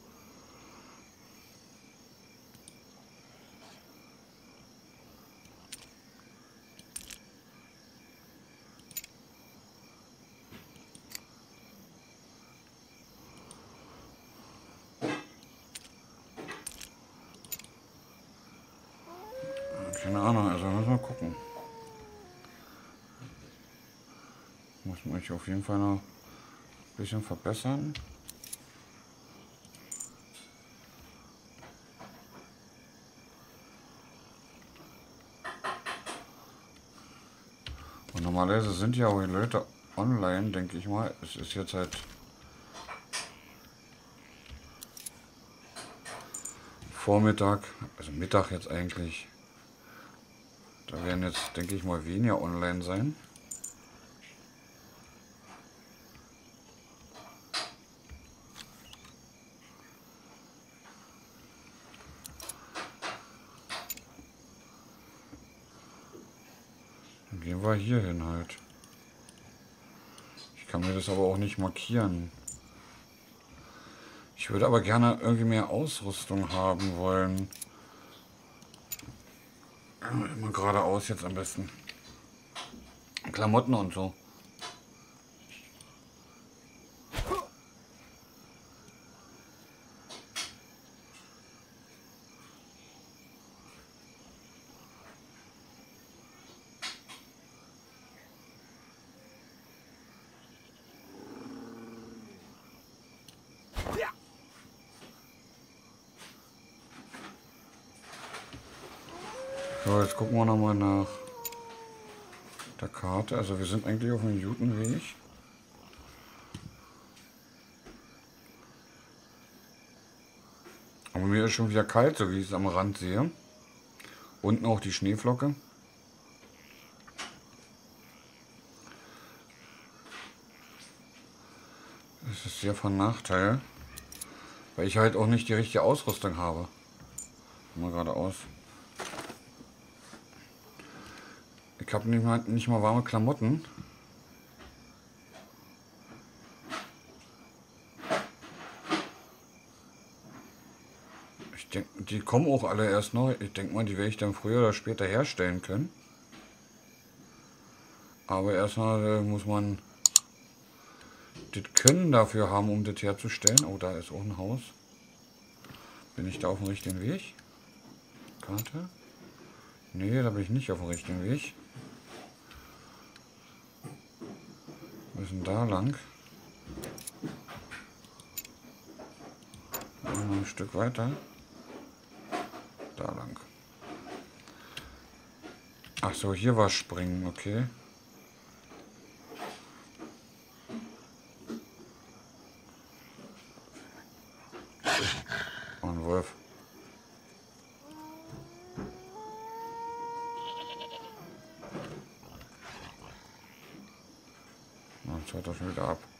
Keine Ahnung, also müssen wir gucken. Muss man mich auf jeden Fall noch ein bisschen verbessern. Und normalerweise sind ja auch die Leute online, denke ich mal. Es ist jetzt halt Vormittag, also Mittag jetzt eigentlich. Da werden jetzt, denke ich mal, weniger online sein. Dann gehen wir hier hin halt. Ich kann mir das aber auch nicht markieren. Ich würde aber gerne irgendwie mehr Ausrüstung haben wollen. Immer geradeaus jetzt am besten. Klamotten und so. So, jetzt gucken wir nochmal nach der Karte. Also wir sind eigentlich auf dem Jutenweg. Aber mir ist schon wieder kalt, so wie ich es am Rand sehe. Unten auch die Schneeflocke. Das ist sehr von Nachteil, weil ich halt auch nicht die richtige Ausrüstung habe. Mal geradeaus. Ich habe nicht mal, nicht mal warme Klamotten. Ich denke, die kommen auch alle erst noch. Ich denke mal, die werde ich dann früher oder später herstellen können. Aber erstmal äh, muss man das Können dafür haben, um das herzustellen. Oh, da ist auch ein Haus. Bin ich da auf dem richtigen Weg? Karte? Nee, da bin ich nicht auf dem richtigen Weg. Wir müssen da lang. Noch ein Stück weiter. Da lang. Ach so, hier war Springen, okay. Oh, ein Wolf. Jetzt haut er schon wieder ab.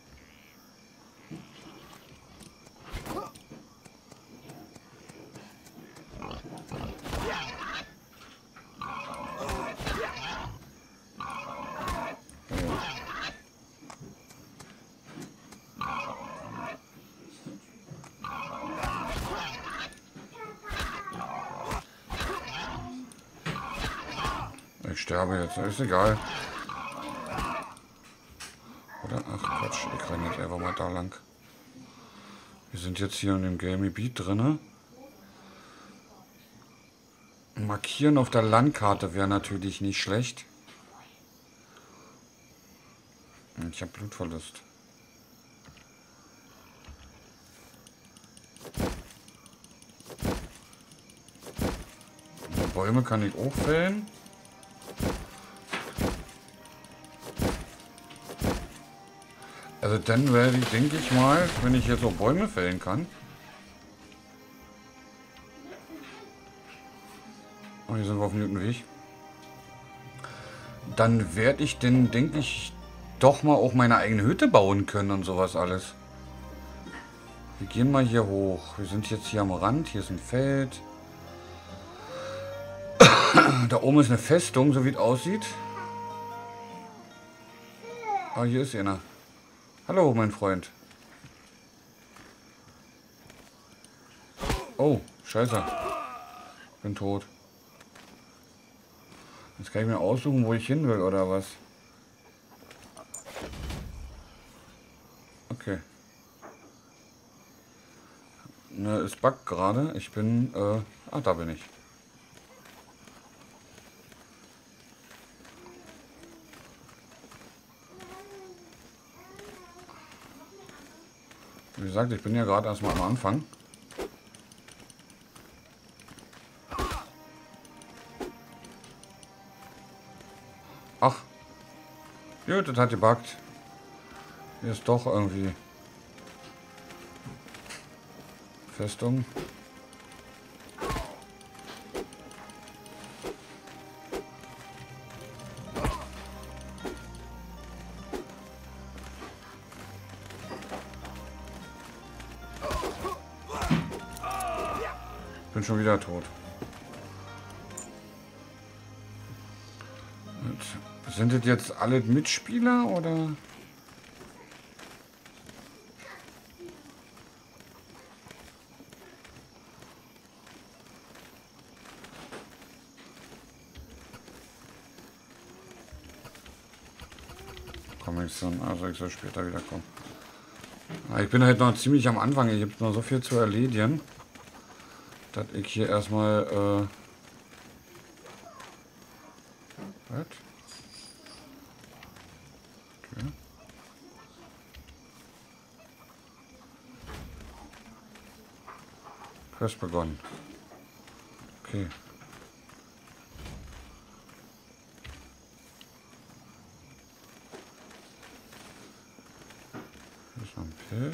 Ich sterbe jetzt, ist egal. Oder? Ach Quatsch, ich renne jetzt einfach mal da lang. Wir sind jetzt hier in dem Gamey Beat drinne. Markieren auf der Landkarte wäre natürlich nicht schlecht. Ich habe Blutverlust. Die Bäume kann ich auch fällen. Also dann werde ich, denke ich mal, wenn ich jetzt auch Bäume fällen kann. Oh, hier sind wir auf dem guten Weg. Dann werde ich denn, denke ich, doch mal auch meine eigene Hütte bauen können und sowas alles. Wir gehen mal hier hoch. Wir sind jetzt hier am Rand. Hier ist ein Feld. Da oben ist eine Festung, so wie es aussieht. Ah, hier ist einer. Hallo, mein Freund. Oh, scheiße. Bin tot. Jetzt kann ich mir aussuchen, wo ich hin will, oder was? Okay. Ne, es buggt gerade. Ich bin, äh... Ah, da bin ich. Wie gesagt, ich bin ja gerade erstmal am Anfang. Ach. Gut, das hat gebuggt. Hier ist doch irgendwie Festung. Bin schon wieder tot. Und sind das jetzt alle Mitspieler oder? Komm ich dann, also ich soll später wiederkommen. Ich bin halt noch ziemlich am Anfang. Ich habe noch so viel zu erledigen, dass ich hier erstmal äh was? Okay. Quest begonnen. Okay. Hier ist noch ein Pilz.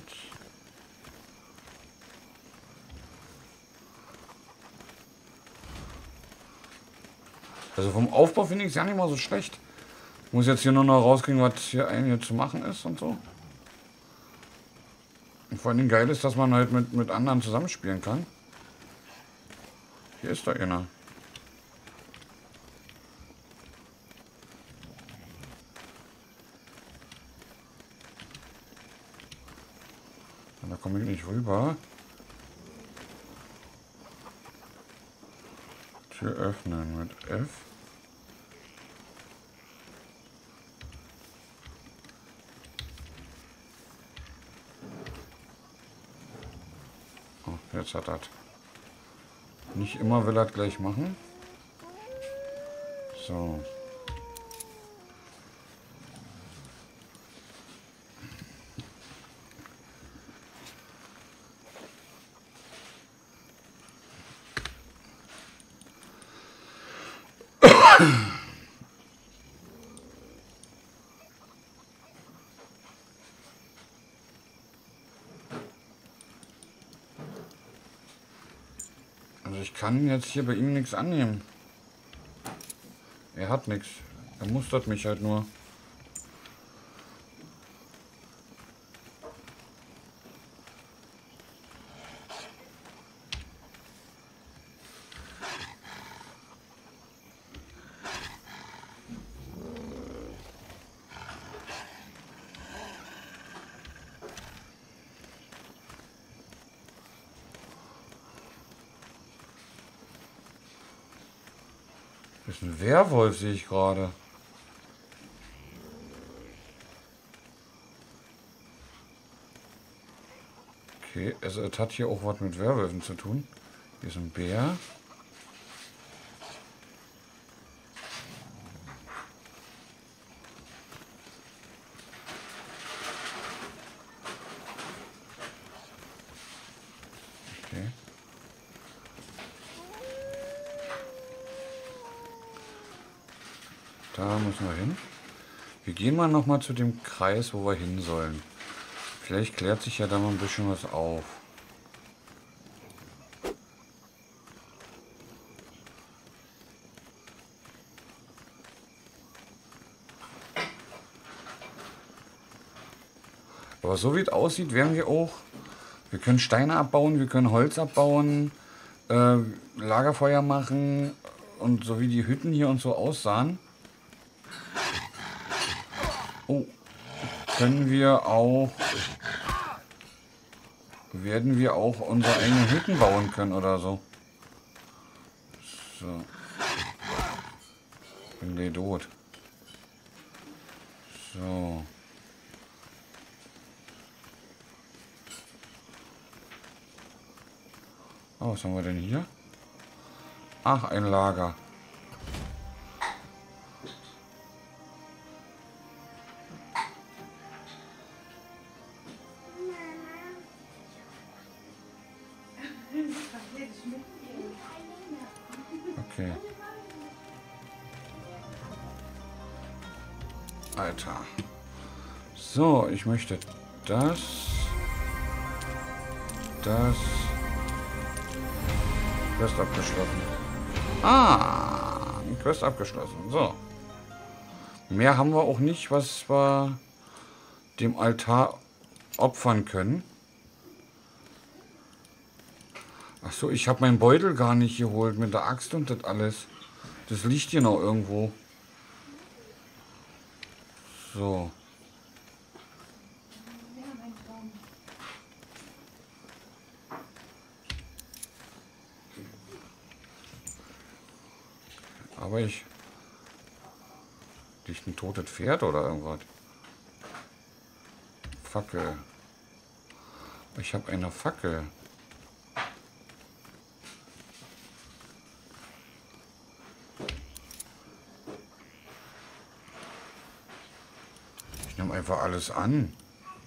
Also vom Aufbau finde ich es ja nicht mal so schlecht. Ich muss jetzt hier nur noch rauskriegen, was hier eigentlich zu machen ist und so. Und vor allem geil ist, dass man halt mit, mit anderen zusammenspielen kann. Hier ist da einer. Und da komme ich nicht rüber. Tür öffnen mit F. Oh, jetzt hat das. Nicht immer will er gleich machen. So. Also ich kann jetzt hier bei ihm nichts annehmen. Er hat nichts. Er mustert mich halt nur. Das ist ein Werwolf, sehe ich gerade. Okay, also es hat hier auch was mit Werwölfen zu tun. Hier ist ein Bär. Okay. Da müssen wir hin. Wir gehen mal noch mal zu dem Kreis, wo wir hin sollen. Vielleicht klärt sich ja da mal ein bisschen was auf. Aber so wie es aussieht, werden wir auch... Wir können Steine abbauen, wir können Holz abbauen, äh, Lagerfeuer machen und so wie die Hütten hier und so aussahen. Oh, können wir auch... Werden wir auch unsere eigenen Hütten bauen können oder so. So. Bin gleich tot. So. Oh, was haben wir denn hier? Ach, ein Lager. Okay. Alter. So, ich möchte das. Das. Quest abgeschlossen. Ah, ein Quest abgeschlossen. So. Mehr haben wir auch nicht, was wir dem Altar opfern können. Ach so, ich habe meinen Beutel gar nicht geholt mit der Axt und das alles. Das liegt hier noch irgendwo. So. Aber ich... Liegt ein totes Pferd oder irgendwas? Fackel. Ich habe eine Fackel. Ich nehme einfach alles an.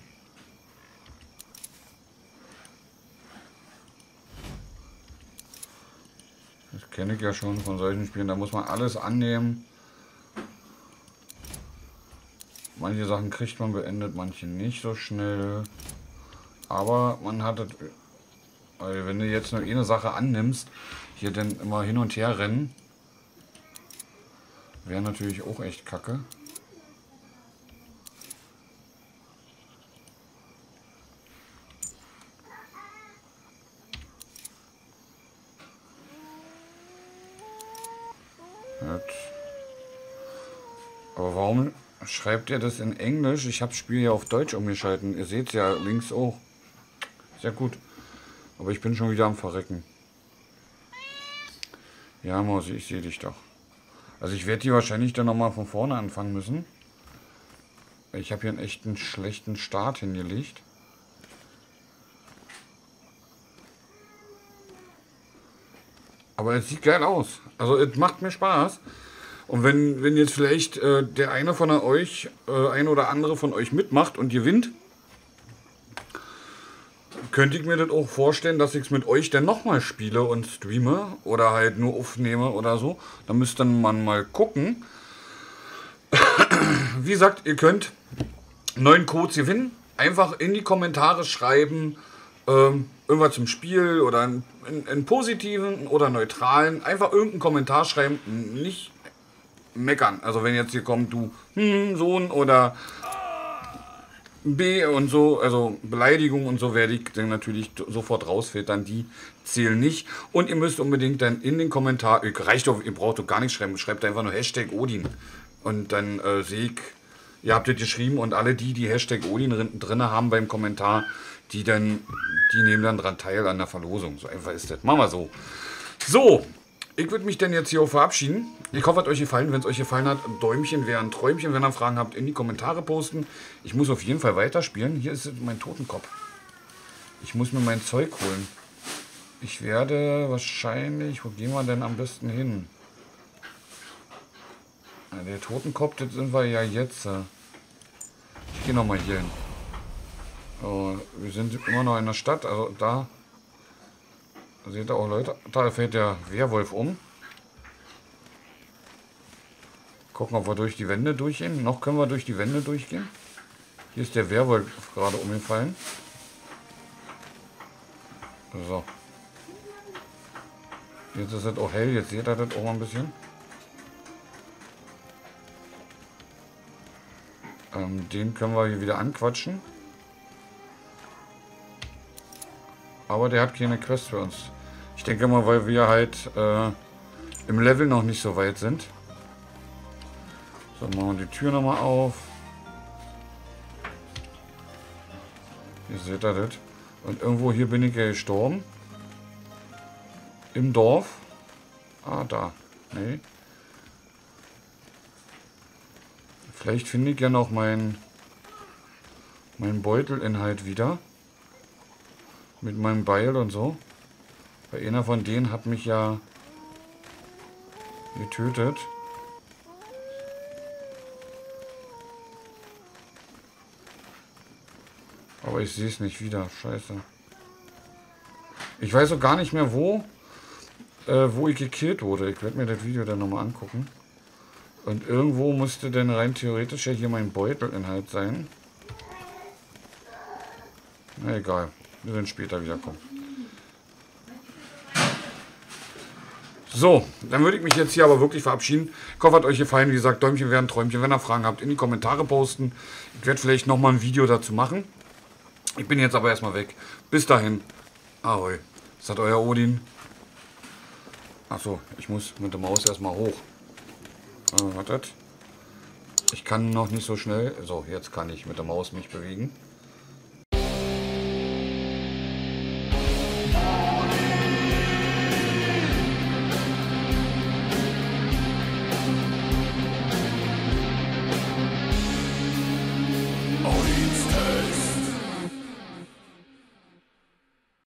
Das kenne ich ja schon von solchen Spielen. Da muss man alles annehmen. Manche Sachen kriegt man beendet, manche nicht so schnell. Aber man hat es... Wenn du jetzt nur eine Sache annimmst, hier dann immer hin und her rennen, wäre natürlich auch echt kacke. Aber warum schreibt ihr das in Englisch? Ich habe das Spiel ja auf Deutsch umgeschalten. Ihr seht es ja links auch. Sehr gut. Aber ich bin schon wieder am Verrecken. Ja, Mausi, ich sehe dich doch. Also ich werde hier wahrscheinlich dann nochmal von vorne anfangen müssen. Ich habe hier einen echten schlechten Start hingelegt. Aber es sieht geil aus. Also es macht mir Spaß. Und wenn, wenn jetzt vielleicht äh, der eine von euch, äh, ein oder andere von euch mitmacht und gewinnt, könnte ich mir das auch vorstellen, dass ich es mit euch dann nochmal spiele und streame oder halt nur aufnehme oder so. Da müsste man mal gucken. Wie gesagt, ihr könnt neun Codes gewinnen. Einfach in die Kommentare schreiben, ähm, irgendwas zum Spiel oder einen, einen positiven oder neutralen. Einfach irgendeinen Kommentar schreiben, nicht meckern. Also wenn jetzt hier kommt, du hm, Sohn oder B und so, also Beleidigung und so werde ich dann natürlich sofort rausfiltern, die zählen nicht. Und ihr müsst unbedingt dann in den Kommentar, reicht doch, ihr braucht doch gar nicht schreiben, schreibt einfach nur Hashtag Odin. Und dann äh, sehe ich, ihr habt das geschrieben und alle die, die Hashtag Odin drin haben beim Kommentar, die dann, die nehmen dann dran teil an der Verlosung. So einfach ist das. Machen wir so. So, ich würde mich dann jetzt hier auch verabschieden. Ich hoffe, es hat euch gefallen. Wenn es euch gefallen hat, ein Däumchen wäre ein Träumchen. Wenn ihr Fragen habt, in die Kommentare posten. Ich muss auf jeden Fall weiterspielen. Hier ist mein Totenkopf. Ich muss mir mein Zeug holen. Ich werde wahrscheinlich... Wo gehen wir denn am besten hin? Der Totenkopf, das sind wir ja jetzt. Ich gehe nochmal hier hin. Oh, wir sind immer noch in der Stadt. Also da... Seht ihr auch, Leute? Da fällt der Werwolf um. Gucken, ob wir durch die Wände durchgehen. Noch können wir durch die Wände durchgehen. Hier ist der Werwolf gerade umgefallen. So. Jetzt ist es auch hell. Jetzt seht ihr das auch mal ein bisschen. Ähm, den können wir hier wieder anquatschen. Aber der hat keine Quest für uns. Ich denke mal, weil wir halt äh, im Level noch nicht so weit sind. So, machen wir die Tür nochmal auf. Hier seht ihr das. Und irgendwo hier bin ich ja gestorben. Im Dorf. Ah, da. Nee. Vielleicht finde ich ja noch meinen mein Beutelinhalt wieder. Mit meinem Beil und so. Weil einer von denen hat mich ja getötet. Aber ich sehe es nicht wieder. Scheiße. Ich weiß auch gar nicht mehr, wo, äh, wo ich gekillt wurde. Ich werde mir das Video dann nochmal angucken. Und irgendwo müsste dann rein theoretisch ja hier mein Beutelinhalt sein. Na egal. Wir werden später wiederkommen. So, dann würde ich mich jetzt hier aber wirklich verabschieden. Ich hoffe, hat euch gefallen. Wie gesagt, Däumchen wären Träumchen. Wenn ihr Fragen habt, in die Kommentare posten. Ich werde vielleicht nochmal ein Video dazu machen. Ich bin jetzt aber erstmal weg. Bis dahin. Ahoi. Das hat euer Odin. Achso, ich muss mit der Maus erstmal hoch. Äh, wartet. Ich kann noch nicht so schnell. So, jetzt kann ich mit der Maus mich bewegen.